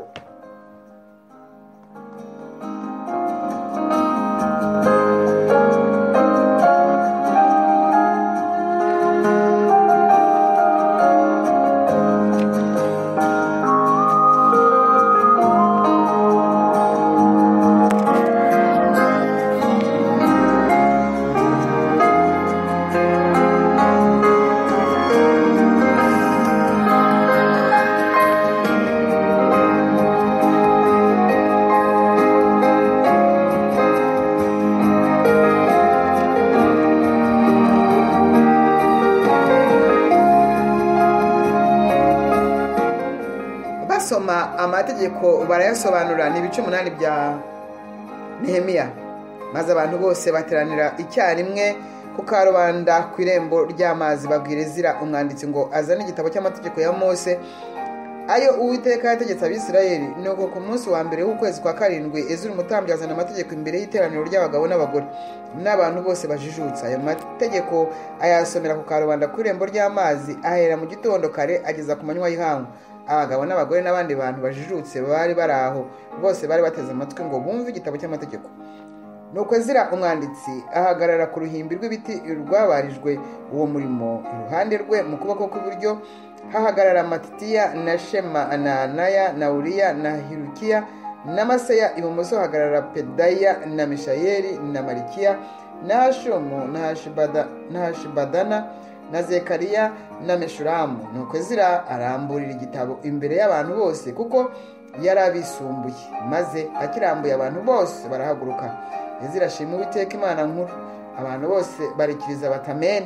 Amategeko barayasobanura ni ibice umunani bya Nehemiya. Maze abantu bose bateranira icyarimwe ku karubanda ku irembo ry'amazi babwira Ezira umwanditsi ngo azane igitabo cy'amategeko ya Mose ayo Uwiteka yategetse Abisirayeli. Nuko ku munsi wa mbere w'ukwezi kwa karindwi Ezira umutambyi azana amategeko imbere y'iteraniro ry'abagabo n'abagore n'abantu bose bajijutse. Ayo mategeko ayasomera ku karubanda ku irembo ry'amazi ahera mu gitondo kare ageza ku manywa y'ihangu. Abagabo n'abagore n'abandi bantu bajijutse bari baraho bose bari bateze amatwi ngo bumve igitabo cy'amategeko. Nuko Ezira umwanditsi ahagarara ku ruhimbi rw'ibiti rwabarijwe uwo murimo, iruhande rwe mu kuboko kw'iburyo hahagarara Matitiya na Shema na Anaya na Uriya na Hilukiya na Maseya, ibumoso hahagarara Pedaya na Mishayeli na Malikiya na Hashumu na Hashibada na Hashibadana na Zekariya na Meshulamu. Nuko Ezira aramburira igitabo imbere y'abantu bose kuko yari abisumbuye, maze akirambuye abantu bose barahaguruka. Ezira ashima Uwiteka Imana nkuru. Abantu bose barikiriza bati amen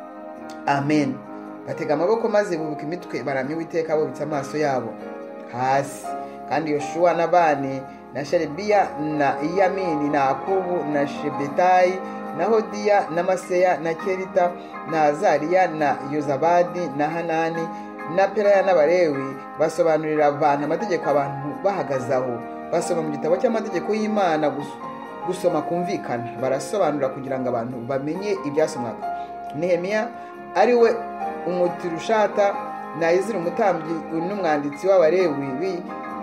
amen, batega amaboko maze bubika imitwe baramya Uwiteka bubitse amaso yabo hasi. Kandi Yoshuwa na Bani na Sherebiya na Iyamini na Akubu na Shebetayi na Hodiya na Maseya na Kerita na Azariya na Yozabadi na Hanani na Peraya n'Abalewi basobanurira abantu amategeko abantu bahagaze aho. Basoma mu gitabo cy'amategeko y'Imana gusoma kumvikana, barasobanura kugira ngo abantu bamenye ibyasomwaga. Nehemiya ari we umutirushata na Ezira umutambyi n'umwanditsi w'Abalewi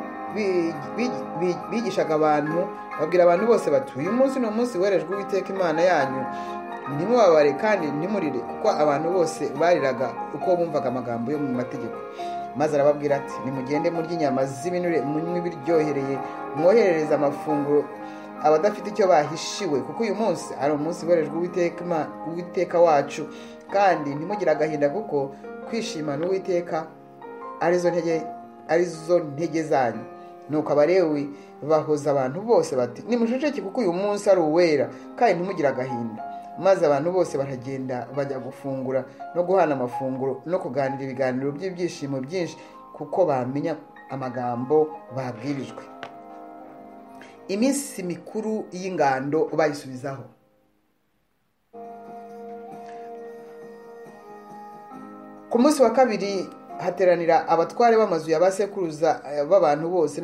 bigishaga abantu, babwira abantu bose bati uyu munsi ni umunsi werejwe Uwiteka Imana yanyu, ntimubabare kandi ntimurire, kuko abantu bose bariraga uko bumvaga amagambo yo mu mategeko. Maze arababwira ati nimugende murya inyama z'ibinure, munywe ibiryohereye, mwoherereza amafunguro abadafite icyo bahishiwe, kuko uyu munsi ari umunsi werejwe Uwiteka Uwiteka wacu, kandi ntimugire agahinda kuko kwishimana Uwiteka arizo ntege arizo ntege zanyu. Nuko Abalewi bahoza abantu bose bati nimusheceke kuko uyu munsi ari uwera, kandi ntimugire agahinda. Maze abantu bose baragenda bajya gufungura no guhana amafunguro no kuganira ibiganiro by'ibyishimo byinshi, kuko bamenya amagambo babwirijwe. Iminsi mikuru y'ingando bayisubizaho. Ku munsi wa kabiri hateranira abatware b'amazu y'abasekuruza b'abantu bose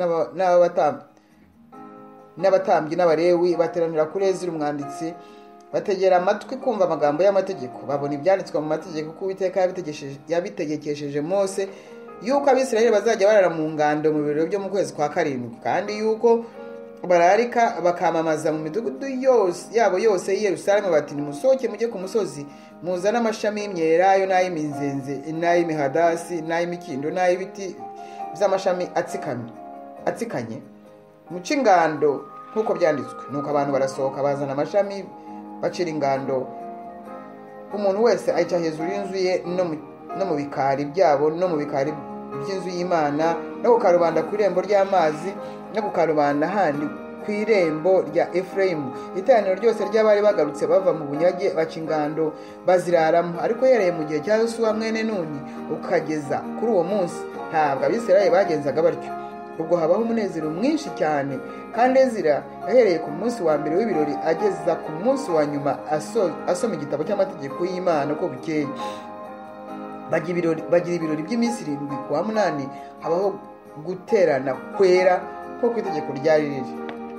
n'abatambyi n'Abalewi bateranira kuri Ezira umwanditsi, bategera amatwi kumva amagambo y'amategeko. Babona ibyanditswe mu mategeko ko Uwiteka yabitegekesheje Mose yuko Abisirayeli bazajya barara mu ngando mu birori byo mu kwezi kwa karindwi, kandi yuko bararika bakamamaza mu midugudu yose yabo yose i Yerusalemu bati nimusohoke mujye ku musozi muzana amashami y'imyelayo n'ay'iminzenze n'ay'imihadasi n'ay'imikindo n'ay'ibiti by'amashami atsikanye atsikanye muce ingando nk'uko byanditswe. Nuko abantu barasohoka bazana amashami bacira ingando, umuntu wese ayica hejuru y'inzu ye no mu bikari byabo no mu bikari by'inzu y'Imana no ku karubanda ku irembo ry'amazi no ku karubanda handi ku irembo rya Efurayimu. Iteraniro ryose ry'abari bagarutse bava mu bunyage baca ingando baziraramo. Ariko yereye mu gihe cya Yosuwa mwene Nuni ukageza kuri uwo munsi ntabwo Abisirayeli bagenzaga batyo. ubwo habaho umunezero mwinshi cyane. Kandi Ezira yahereye ku munsi wa mbere w'ibirori ageza ku munsi wa nyuma asoma igitabo cy'amategeko y'Imana uko bukeye. Bagira ibirori by'iminsi irindwi, ku wa munani habaho guterana kwera nk'uko itegeko ryari riri.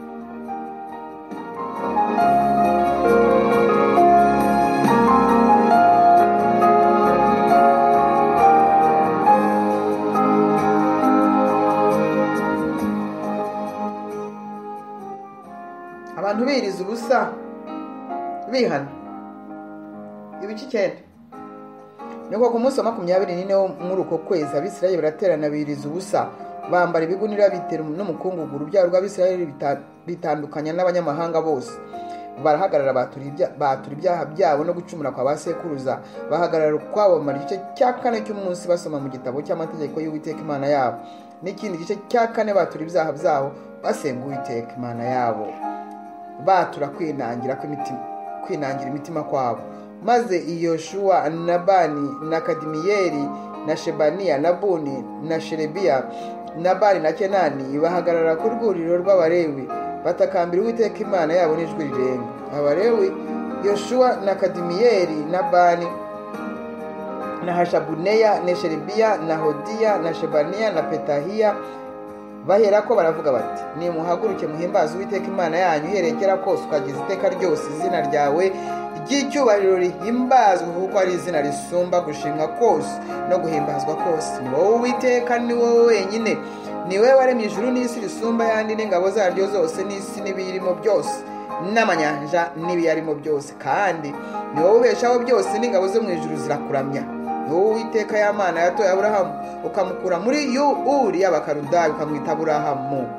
Abantu biriza ubusa bihana. Ibice icyenda. Nuko ku munsi wa makumyabiri n'ine wo muri uko kwezi Abisirayeli baraterana biriza ubusa, bambara ibigunira bitera n'umukungugu. Urubyaro rw'Abisirayeli bitandukanya n'abanyamahanga bose. Barahagarara batura ibyaha byabo no gucumura kwa basekuruza. Bahagarara ukwabo mu gice cya kane cy'umunsi basoma mu gitabo cy'amategeko y'Uwiteka Imana yabo. N'ikindi gice cya kane batura ibyaha byabo basenga Uwiteka Imana yabo. Batura kwinangira kw'imitima kwinangira imitima kwabo. Maze Yoshua na Bani na Kadimiyeli na Shebaniya na Buni na Sherebiya na Bani na Kenani bahagarara ku rwuriro rw'Abalewi batakambira Uwiteka Imana yabo n'ijwi rirenga. Abalewi Yoshua na Kadimiyeli na Bani na Hashabuneya na Sherebiya na Hodiya na Shebaniya na Petahiya bahera ko baravuga bati, nimuhaguruke muhimbaze Uwiteka Imana yanyu uhereye kera kose ukageza iteka ryose. Izina ryawe ry'icyubahiro rihimbazwe, kuko ari izina risumba gushimwa kose no guhimbazwa kose. Ni wowe Uwiteka, ni wowe wenyine. Ni wowe waremye ijuru n'isi risumba ayandi n'ingabo zaryo zose, n'isi n'ibiyirimo byose, n'amanyanja n'ibiyarimo byose. Kandi ni wowe ubeshaho byose, n'ingabo zo mu ijuru zirakuramya. Ni wowe Uwiteka ya Mana yatoye Aburahamu ukamukura muri Uri y'Abakaludayo ukamwita Aburahamu.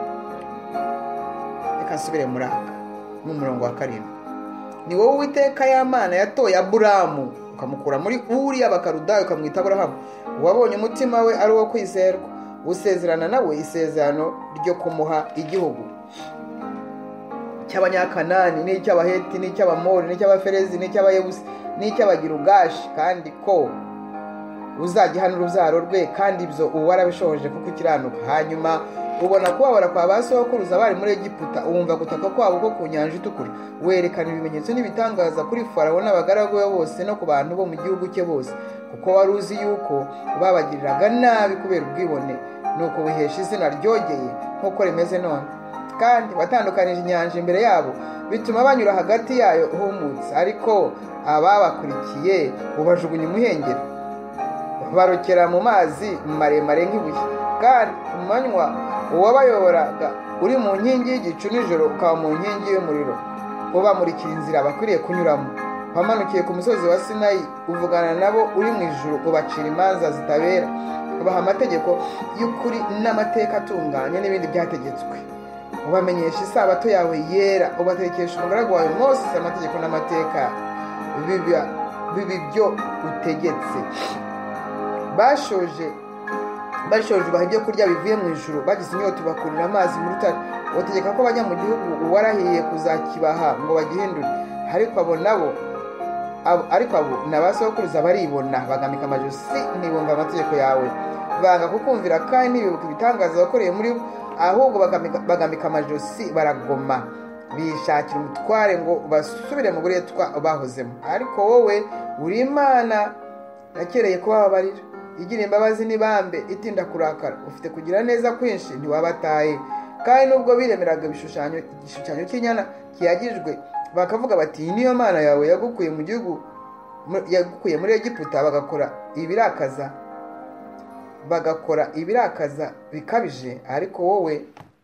Reka nsubire muri aka mu murongo wa karindwi. Ni wowe Uwiteka ya Mana yatoye Aburahamu ukamukura muri Uri y'Abakaludayo ukamwita Aburahamu. Wabonye umutima we ari uwo kwizerwa, usezerana nawe isezerano ryo kumuha igihugu cy'Abanyakanani n'icy'Abaheti n'icy'Abamori n'icy'Abaferezi n'icy'Abayebusi n'icy'Abagirugashi, kandi ko uzagihana urubyaro rwe. Kandi ibyo ubu warabishohoje kuko ukiranuka. Hanyuma ubona kubabara kwa ba sokuruza bari muri Egiputa, uwumva gutaka kwabo ko ku nyanja itukura. Werekana ibimenyetso n'ibitangaza kuri Farawo n'abagaragu be bose no ku bantu bo mu gihugu cye bose, kuko wari uzi yuko babagiriraga nabi kubera ubwibone. Nuko wihesha izina ryogeye nk'uko rimeze none. Kandi watandukanije inyanja imbere yabo, bituma banyura hagati yayo humutse. Ariko ababakurikiye ubajugunya umuhengeri, barokera mu mazi maremare nk'ibuye. Kandi ku manywa uwabayoboraga uri mu nkingi y'igicu, nijoro ukaba mu nkingi y'umuriro ubamurikira inzira bakwiriye kunyuramo. Wamanukiye ku musozi wa Sinayi uvugana nabo uri mu ijuru, ubacira imanza zitabera, ubaha amategeko y'ukuri n'amateka atunganye n'ibindi byategetswe. Ubamenyesha isabato yawe yera, ubatekesha umugaragu wawe Mose amategeko n'amateka bibi byo utegetse. Bashoje bashoje ubaha ibyo kurya bivuye mu ijuru, bagize inyota ubakurira amazi mu rutare. Ubategeka ko bajya mu gihugu warahiye kuzakibaha ngo bagihindure. Ariko abo nabo ariko abo n'abasokuruza baribona, bagamika amajosi ntibumva amategeko yawe, banga kukumvira kandi ntibibuka ibitangaza wakoreye muri bo, ahubwo bagamika amajosi baragoma, bishakira umutware ngo basubire mu buretwa bahozemo. Ariko wowe uri Imana yakereye kubabarira, igira imbabazi n'ibambe, itinda kurakara, ufite kugira neza kwinshi, ntiwabataye. Kandi nubwo biremeraga ibishushanyo igishushanyo cy'inyana kiyagijwe, bakavuga bati, niyo Mana yawe yagukuye mu gihugu yagukuye muri Egiputa, bagakora ibirakaza bagakora ibirakaza bikabije. Ariko wowe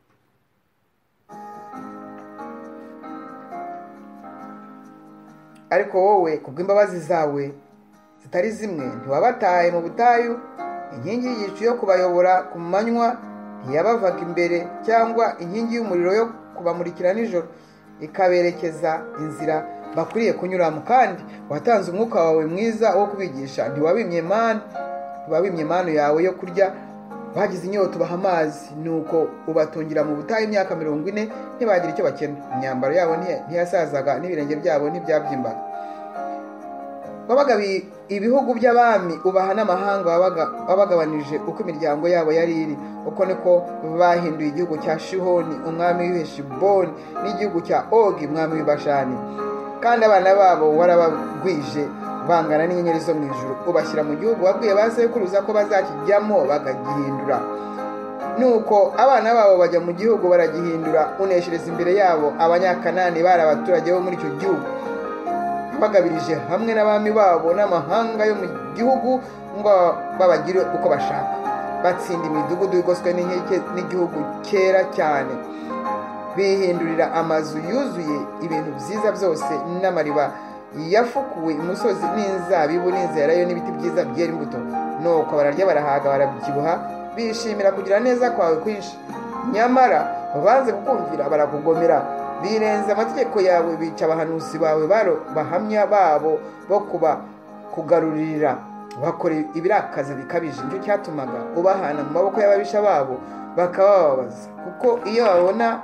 ariko wowe kubw'imbabazi zawe zitari zimwe ntiwabataye mu butayu. Inkingi y'igicu yo kubayobora ku manywa ntiyabavaga imbere, cyangwa inkingi y'umuriro yo kubamurikira nijoro ikaberekeza inzira bakwiriye kunyuramo. Kandi watanze umwuka wawe mwiza wo kubigisha, ntiwabimye manu ntiwabimye manu yawe yo kurya. Bagize inyota ubaha amazi, nuko ubatungira mu butayu imyaka mirongo ine ntibagira icyo bakena. Imyambaro yabo ntiyasazaga n'ibirenge byabo ntibyabyimbaga. wabagabiye ibihugu by'abami ubaha n'amahanga wabagabanije uko imiryango yabo yari iri. Uko niko bahinduye igihugu cya Shihoni umwami w'Heshiboni n'igihugu cya Ogi umwami w'Ibashani, kandi abana babo warabagwije bangana n'inyenyeri zo mu ijuru. Ubashyira mu gihugu wabwiye ba sekuruza ko bazakijyamo bakagihindura. Nuko abana babo bajya mu gihugu baragihindura, uneshereza imbere yabo abanyakanani bari abaturage bo muri icyo gihugu. Bagabirije hamwe n'abami babo n'amahanga yo mu gihugu ngo babagire uko bashaka. Batsinda imidugudu igoswe n'inkike n'igihugu cyera cyane. Bihindurira amazu yuzuye ibintu byiza byose n'amariba yafukuwe imusozi n'inzabibu n'inzerayo n'ibiti byiza byera imbuto. Nuko bararya barahaga barabyibuha, bishimira kugira neza kwawe kwinshi. Nyamara banze kukumvira barakugomera, birenze amategeko yawe, bica abahanuzi bawe baro bahamya babo bo kuba kugarurira, bakora ibirakaza bikabije. Nicyo cyatumaga ubahana mu maboko y'ababisha babo bakabababaza, kuko iyo babona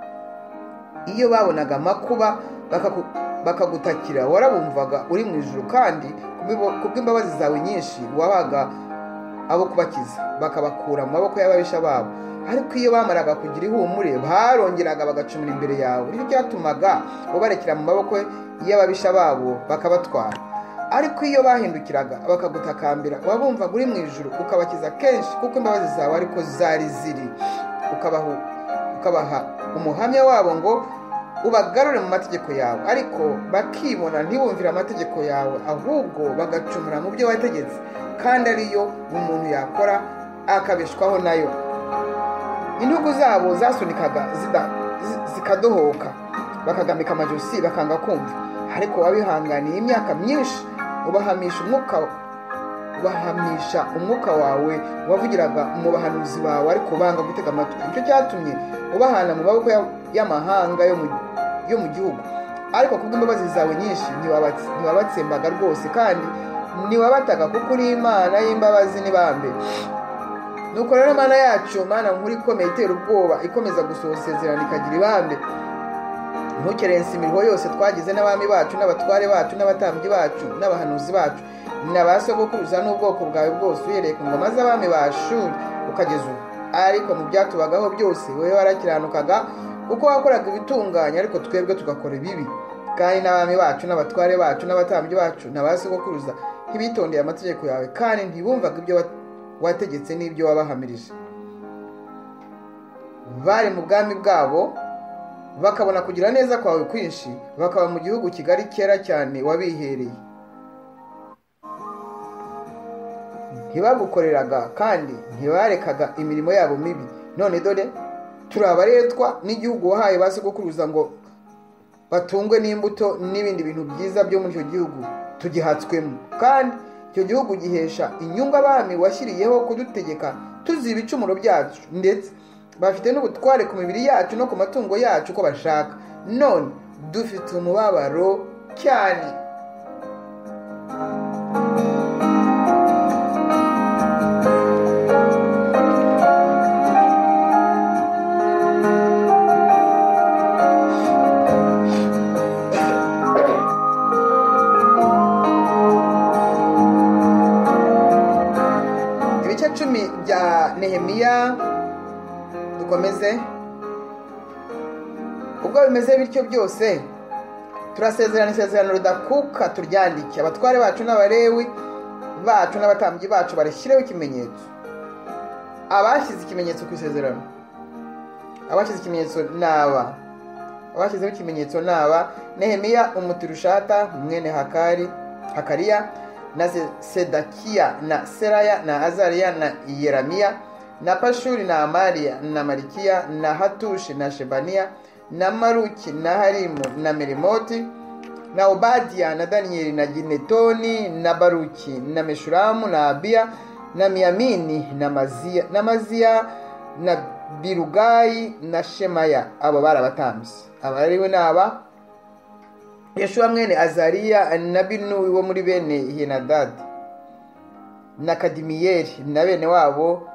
iyo babonaga amakuba bakagutakira warabumvaga uri mu ijuru, kandi kubw'imbabazi zawe nyinshi wabaga abo kubakiza bakabakura mu maboko y'ababisha babo. Ariko iyo bamaraga kugira ihumure barongeraga bagacumura imbere yawe. Nicyo cyatumaga ubarekera mu maboko y'ababisha babo bakabatwara. Ariko iyo bahindukiraga bakagutakambira wabumvaga uri mu ijuru ukabakiza kenshi, kuko imbabazi zawe ariko zari ziri. Ukabaha ukabaha umuhamya wabo ngo ubagarure mu mategeko yawe, ariko bakibona ntibumvire amategeko yawe, ahubwo bagacumura mu byo wategetse, kandi ariyo umuntu yakora akabeshwaho nayo. Intugu zabo zasunikaga zikadohoka, bakagambika amajosi bakanga kumva. Ariko wabihanganiye imyaka myinshi, ubahamisha umwuka ubahamisha umwuka wawe wavugiraga mu bahanuzi bawe, ariko banga gutega amatwi. Nicyo cyatumye ubahana mu maboko y'amahanga yo mu gihugu. Ariko kubw'imbabazi zawe nyinshi ntiwabatsembaga rwose, kandi ntiwabataga, kuko uri Imana y'imbabazi n'ibambe. Nuko rero Mana yacu, Mana nkuru ikomeye itera ubwoba, ikomeza gusohoza isezerano ikagira ibambe, ntukerense imirimo yose twagize n'abami bacu n'abatware bacu n'abatambyi bacu n'abahanuzi bacu n'abasogokuruza n'ubwoko bwawe bwose, uhereye ku ngoma z'abami ba Ashuri ukageza ubu. Ariko mu byatubagaho byose wowe warakiranukaga, kuko wakoraga ibitunganye, ariko twebwe tugakora ibibi. Kandi n'abami bacu n'abatware bacu n'abatambyi bacu n'abasogokuruza ntibitondeye amategeko yawe, kandi ntibumvaga ibyo wategetse n'ibyo wabahamirije. Bari mu bwami bwabo bakabona kugira neza kwawe kwinshi, bakaba mu gihugu kigari cyera cyane wabihereye. Ntibagukoreraga kandi ntibarekaga imirimo yabo mibi. None dore turi abaretwa n'igihugu wahaye ba sogokuruza ngo batungwe n'imbuto n'ibindi bintu byiza byo muri icyo gihugu tugihatswemo, kandi icyo gihugu gihesha inyungu abami washyiriyeho kudutegeka tuzi ibicumuro byacu, ndetse bafite n'ubutware ku mibiri yacu no ku matungo yacu uko bashaka. None dufite umubabaro cyane. Ibice cumi bya Nehemiya. Dukomeze. Ubwo bimeze bityo byose, turasezerana isezerano ridakuka turyandike. Abatware bacu n'abarewi bacu n'abatambyi bacu barashyireho ikimenyetso. Abashyize ikimenyetso ku isezerano, abashyize ikimenyetso naba abashyizeho ikimenyetso naba Nehemiya umutirushata mwene Hakari Hakariya na Sedakiya na Seraya na Azariya na Yeramiya na Pashuri na Amariya na Malikiya na Hatushi na Shebaniya na Maruki na Harimu na Merimoti na Obadiya na Daniyeli na Ginetoni na Baruki na Meshulamu na Abiya na Miyamini na Maziya na Maziya na Birugayi na Shemaya. Abo bari abatambyi. Abariwe naba Yeshua mwene Azariya na Binuwi wo muri bene Henadadi na Kadimiyeli na bene wabo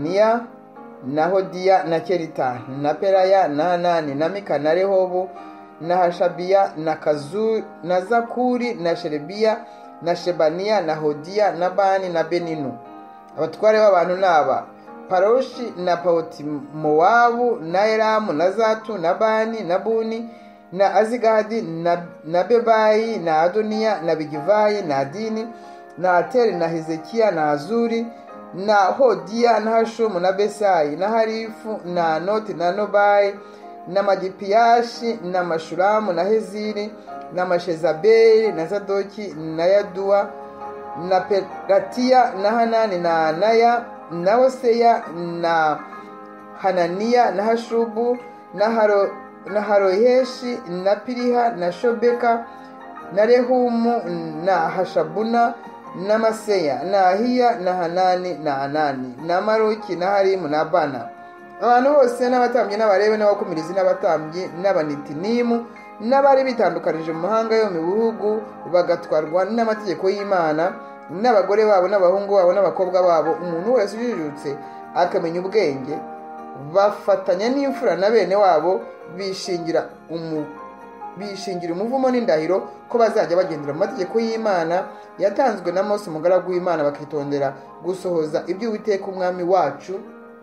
Shebaniya na Hodiya na Kerita na Peraya na Hanani na Mika na Rehobu na Hashabiya na Kazu na Zakuri na Sherebiya na Shebaniya na Hodiya na Bani na Beninu. Abatware b'abantu naba Paroshi na Pawoti Mowabu na Elamu na Zatu na Bani na Buni na Azigadi na, na Bebayi na Adoniya na Bigivayi na Adini na Ateri na Hezekiya na Azuri na Hodiya na Hashumu na Besayi na Harifu na Noti na Nobai na Magipiyashi na Mashulamu na Heziri na Mashezabeli na Zadoki na Yadua na Peratiya na Hanani na Anaya na Hoseya na Hananiya na Hashubu na Haro na Haroheshi na Piriha na Shobeka na Rehumu na Hashabuna na Maseya na Ahiya na Hanani na Anani na Maruki na Harimu na Bana. Abantu bose n'abatambyi n'abarewe n'abakumirizi n'abatambyi n'abanitinimu n'abari bitandukanije mu mahanga yo mu bihugu bagatwarwa n'amategeko y'Imana, n'abagore babo n'abahungu babo n'abakobwa babo, umuntu wese ujijutse akamenya ubwenge, bafatanya n'imfura na bene wabo bishingira umu bishingira umuvumo n'indahiro ko bazajya bagendera mu mategeko y'Imana yatanzwe na Mose umugaragu w'Imana, bakitondera gusohoza ibyo Uwiteka umwami wacu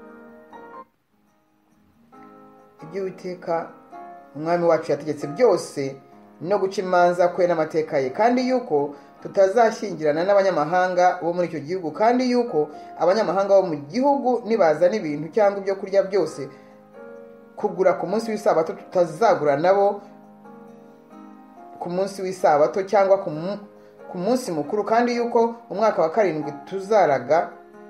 ibyo Uwiteka umwami wacu yategetse byose, no guca imanza kwe n'amateka ye, kandi yuko tutazashyingirana n'abanyamahanga bo muri icyo gihugu, kandi yuko abanyamahanga bo mu gihugu nibazana ibintu cyangwa ibyo kurya byose kugura ku munsi w'isabato, tutazagura nabo ku munsi w'isabato cyangwa ku munsi mukuru, kandi yuko umwaka wa karindwi tuzaraga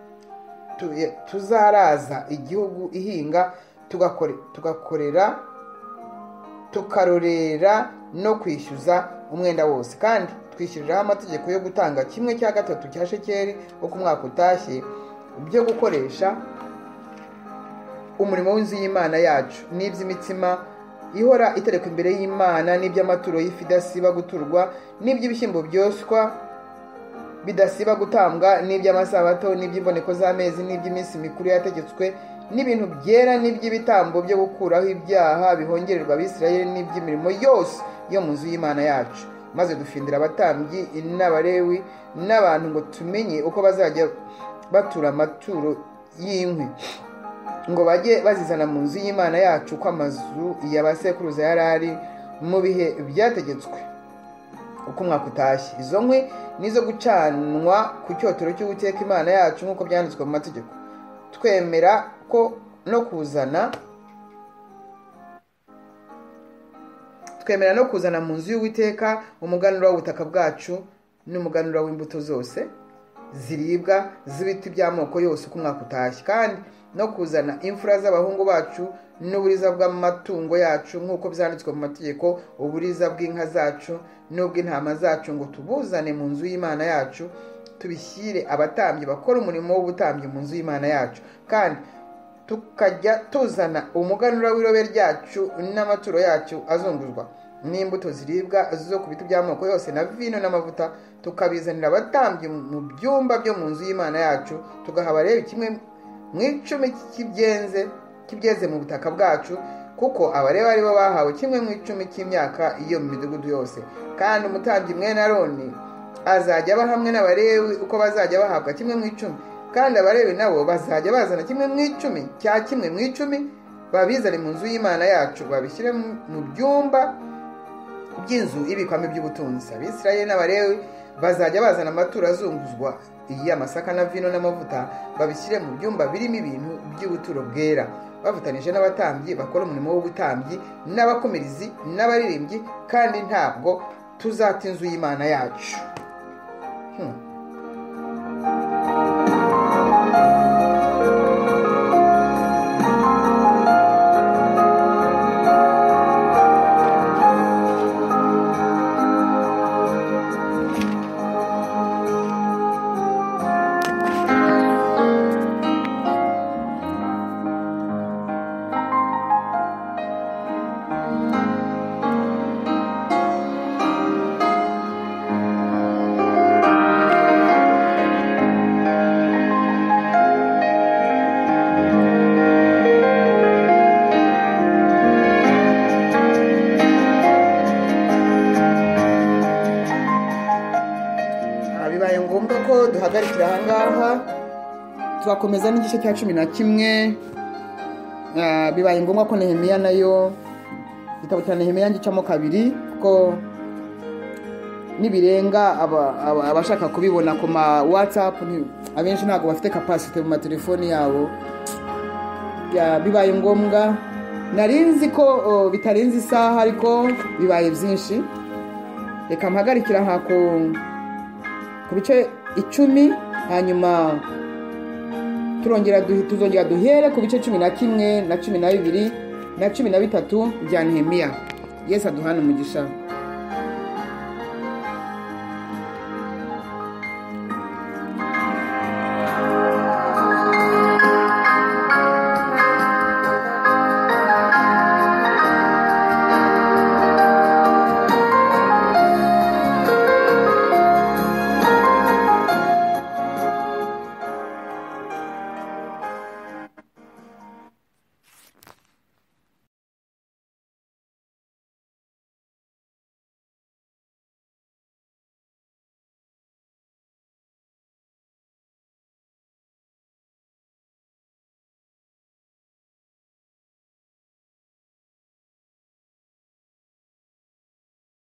tuzaraza igihugu ihinga tugakore tugakorera tukarorera no kwishyuza umwenda wose, kandi twishyiriraho amategeko yo gutanga kimwe cya gatatu cya shekeri uko umwaka utashye, byo gukoresha umurimo w'inzu y'Imana yacu, n'iby'imitsima ihora iterekwa imbere y'Imana, n'iby'amaturo y'ifi idasiba guturwa, n'iby'ibishyimbo byoswa bidasiba gutambwa, n'iby'amasabato, n'iby'imboneko z'amezi, n'iby'iminsi mikuru yategetswe, n'ibintu byera, n'iby'ibitambo byo gukuraho ibyaha bihongererwa Abisirayeli, n'iby'imirimo yose yo mu nzu y'Imana yacu. Maze dufindira abatambyi n'abarewi n'abantu ngo tumenye uko bazajya batura amaturo y'inkwi, ngo bajye bazizana mu nzu y'Imana yacu uko amazu y'abasekuruza yari ari mu bihe byategetswe uko umwaka utashye. Izo nkwi nizo gucanwa ku cyotero cy'Uwiteka Imana yacu nk'uko byanditswe mu mategeko. Twemera ko no kuzana twemera no kuzana mu nzu y'Uwiteka umuganura w'ubutaka bwacu n'umuganura w'imbuto zose ziribwa z'ibiti by'amoko yose uko umwaka utashye, kandi no kuzana imfura z'abahungu bacu n'uburiza bw'amatungo yacu nk'uko byanditswe mu mategeko, uburiza bw'inka zacu n'ubw'intama zacu, ngo tubuzane mu nzu y'Imana yacu, tubishyire abatambyi bakora umurimo w'ubutambyi mu nzu y'Imana yacu, kandi tukajya tuzana umuganura w'irobe ryacu n'amaturo yacu azunguzwa n'imbuto ziribwa zo ku biti by'amoko yose na vino n'amavuta, tukabizanira abatambyi mu byumba byo mu nzu y'Imana yacu, tugaha Abalewi kimwe mu icumi cy'ibyenze cy'ibyeze mu butaka bwacu, kuko Abalewi ari bo bahawe kimwe mu icumi cy'imyaka iyo mu midugudu yose. Kandi umutambyi mwene Aroni azajya aba hamwe n'Abalewi uko bazajya bahabwa kimwe mu icumi, kandi Abalewi nabo bazajya bazana kimwe mu icumi cya kimwe mu icumi, babizane mu nzu y'Imana yacu, babishyire mu byumba by'inzu ibikwamo iby'ubutunzi. Abisirayeli n'Abalewi bazajya bazana amaturo azunguzwa y'amasaka na vino n'amavuta, babishyire mu byumba birimo ibintu by'ubuturo bwera, bavutanije n'abatambyi bakora umurimo w'ubutambyi n'abakumirizi n'abaririmbyi, kandi ntabwo tuzata inzu y'Imana yacu. hmm. duhagarikira ahangaha turakomeza n'igice cya cumi na kimwe. Bibaye ngombwa ko Nehemiya nayo igitabo cya Nehemiya ngicamo kabiri kuko nibirenga abashaka kubibona ku ma WhatsApp abenshi ntabwo bafite capacity mu matelefoni yabo. Bibaye ngombwa narinzi ko bitarenze isaha ariko bibaye byinshi, reka mpagarikira hako ku bice icumi hanyuma turongera tuzongera duhere ku bice cumi na kimwe na cumi na bibiri na cumi na bitatu bya Nehemiya. Yesu aduhana umugisha.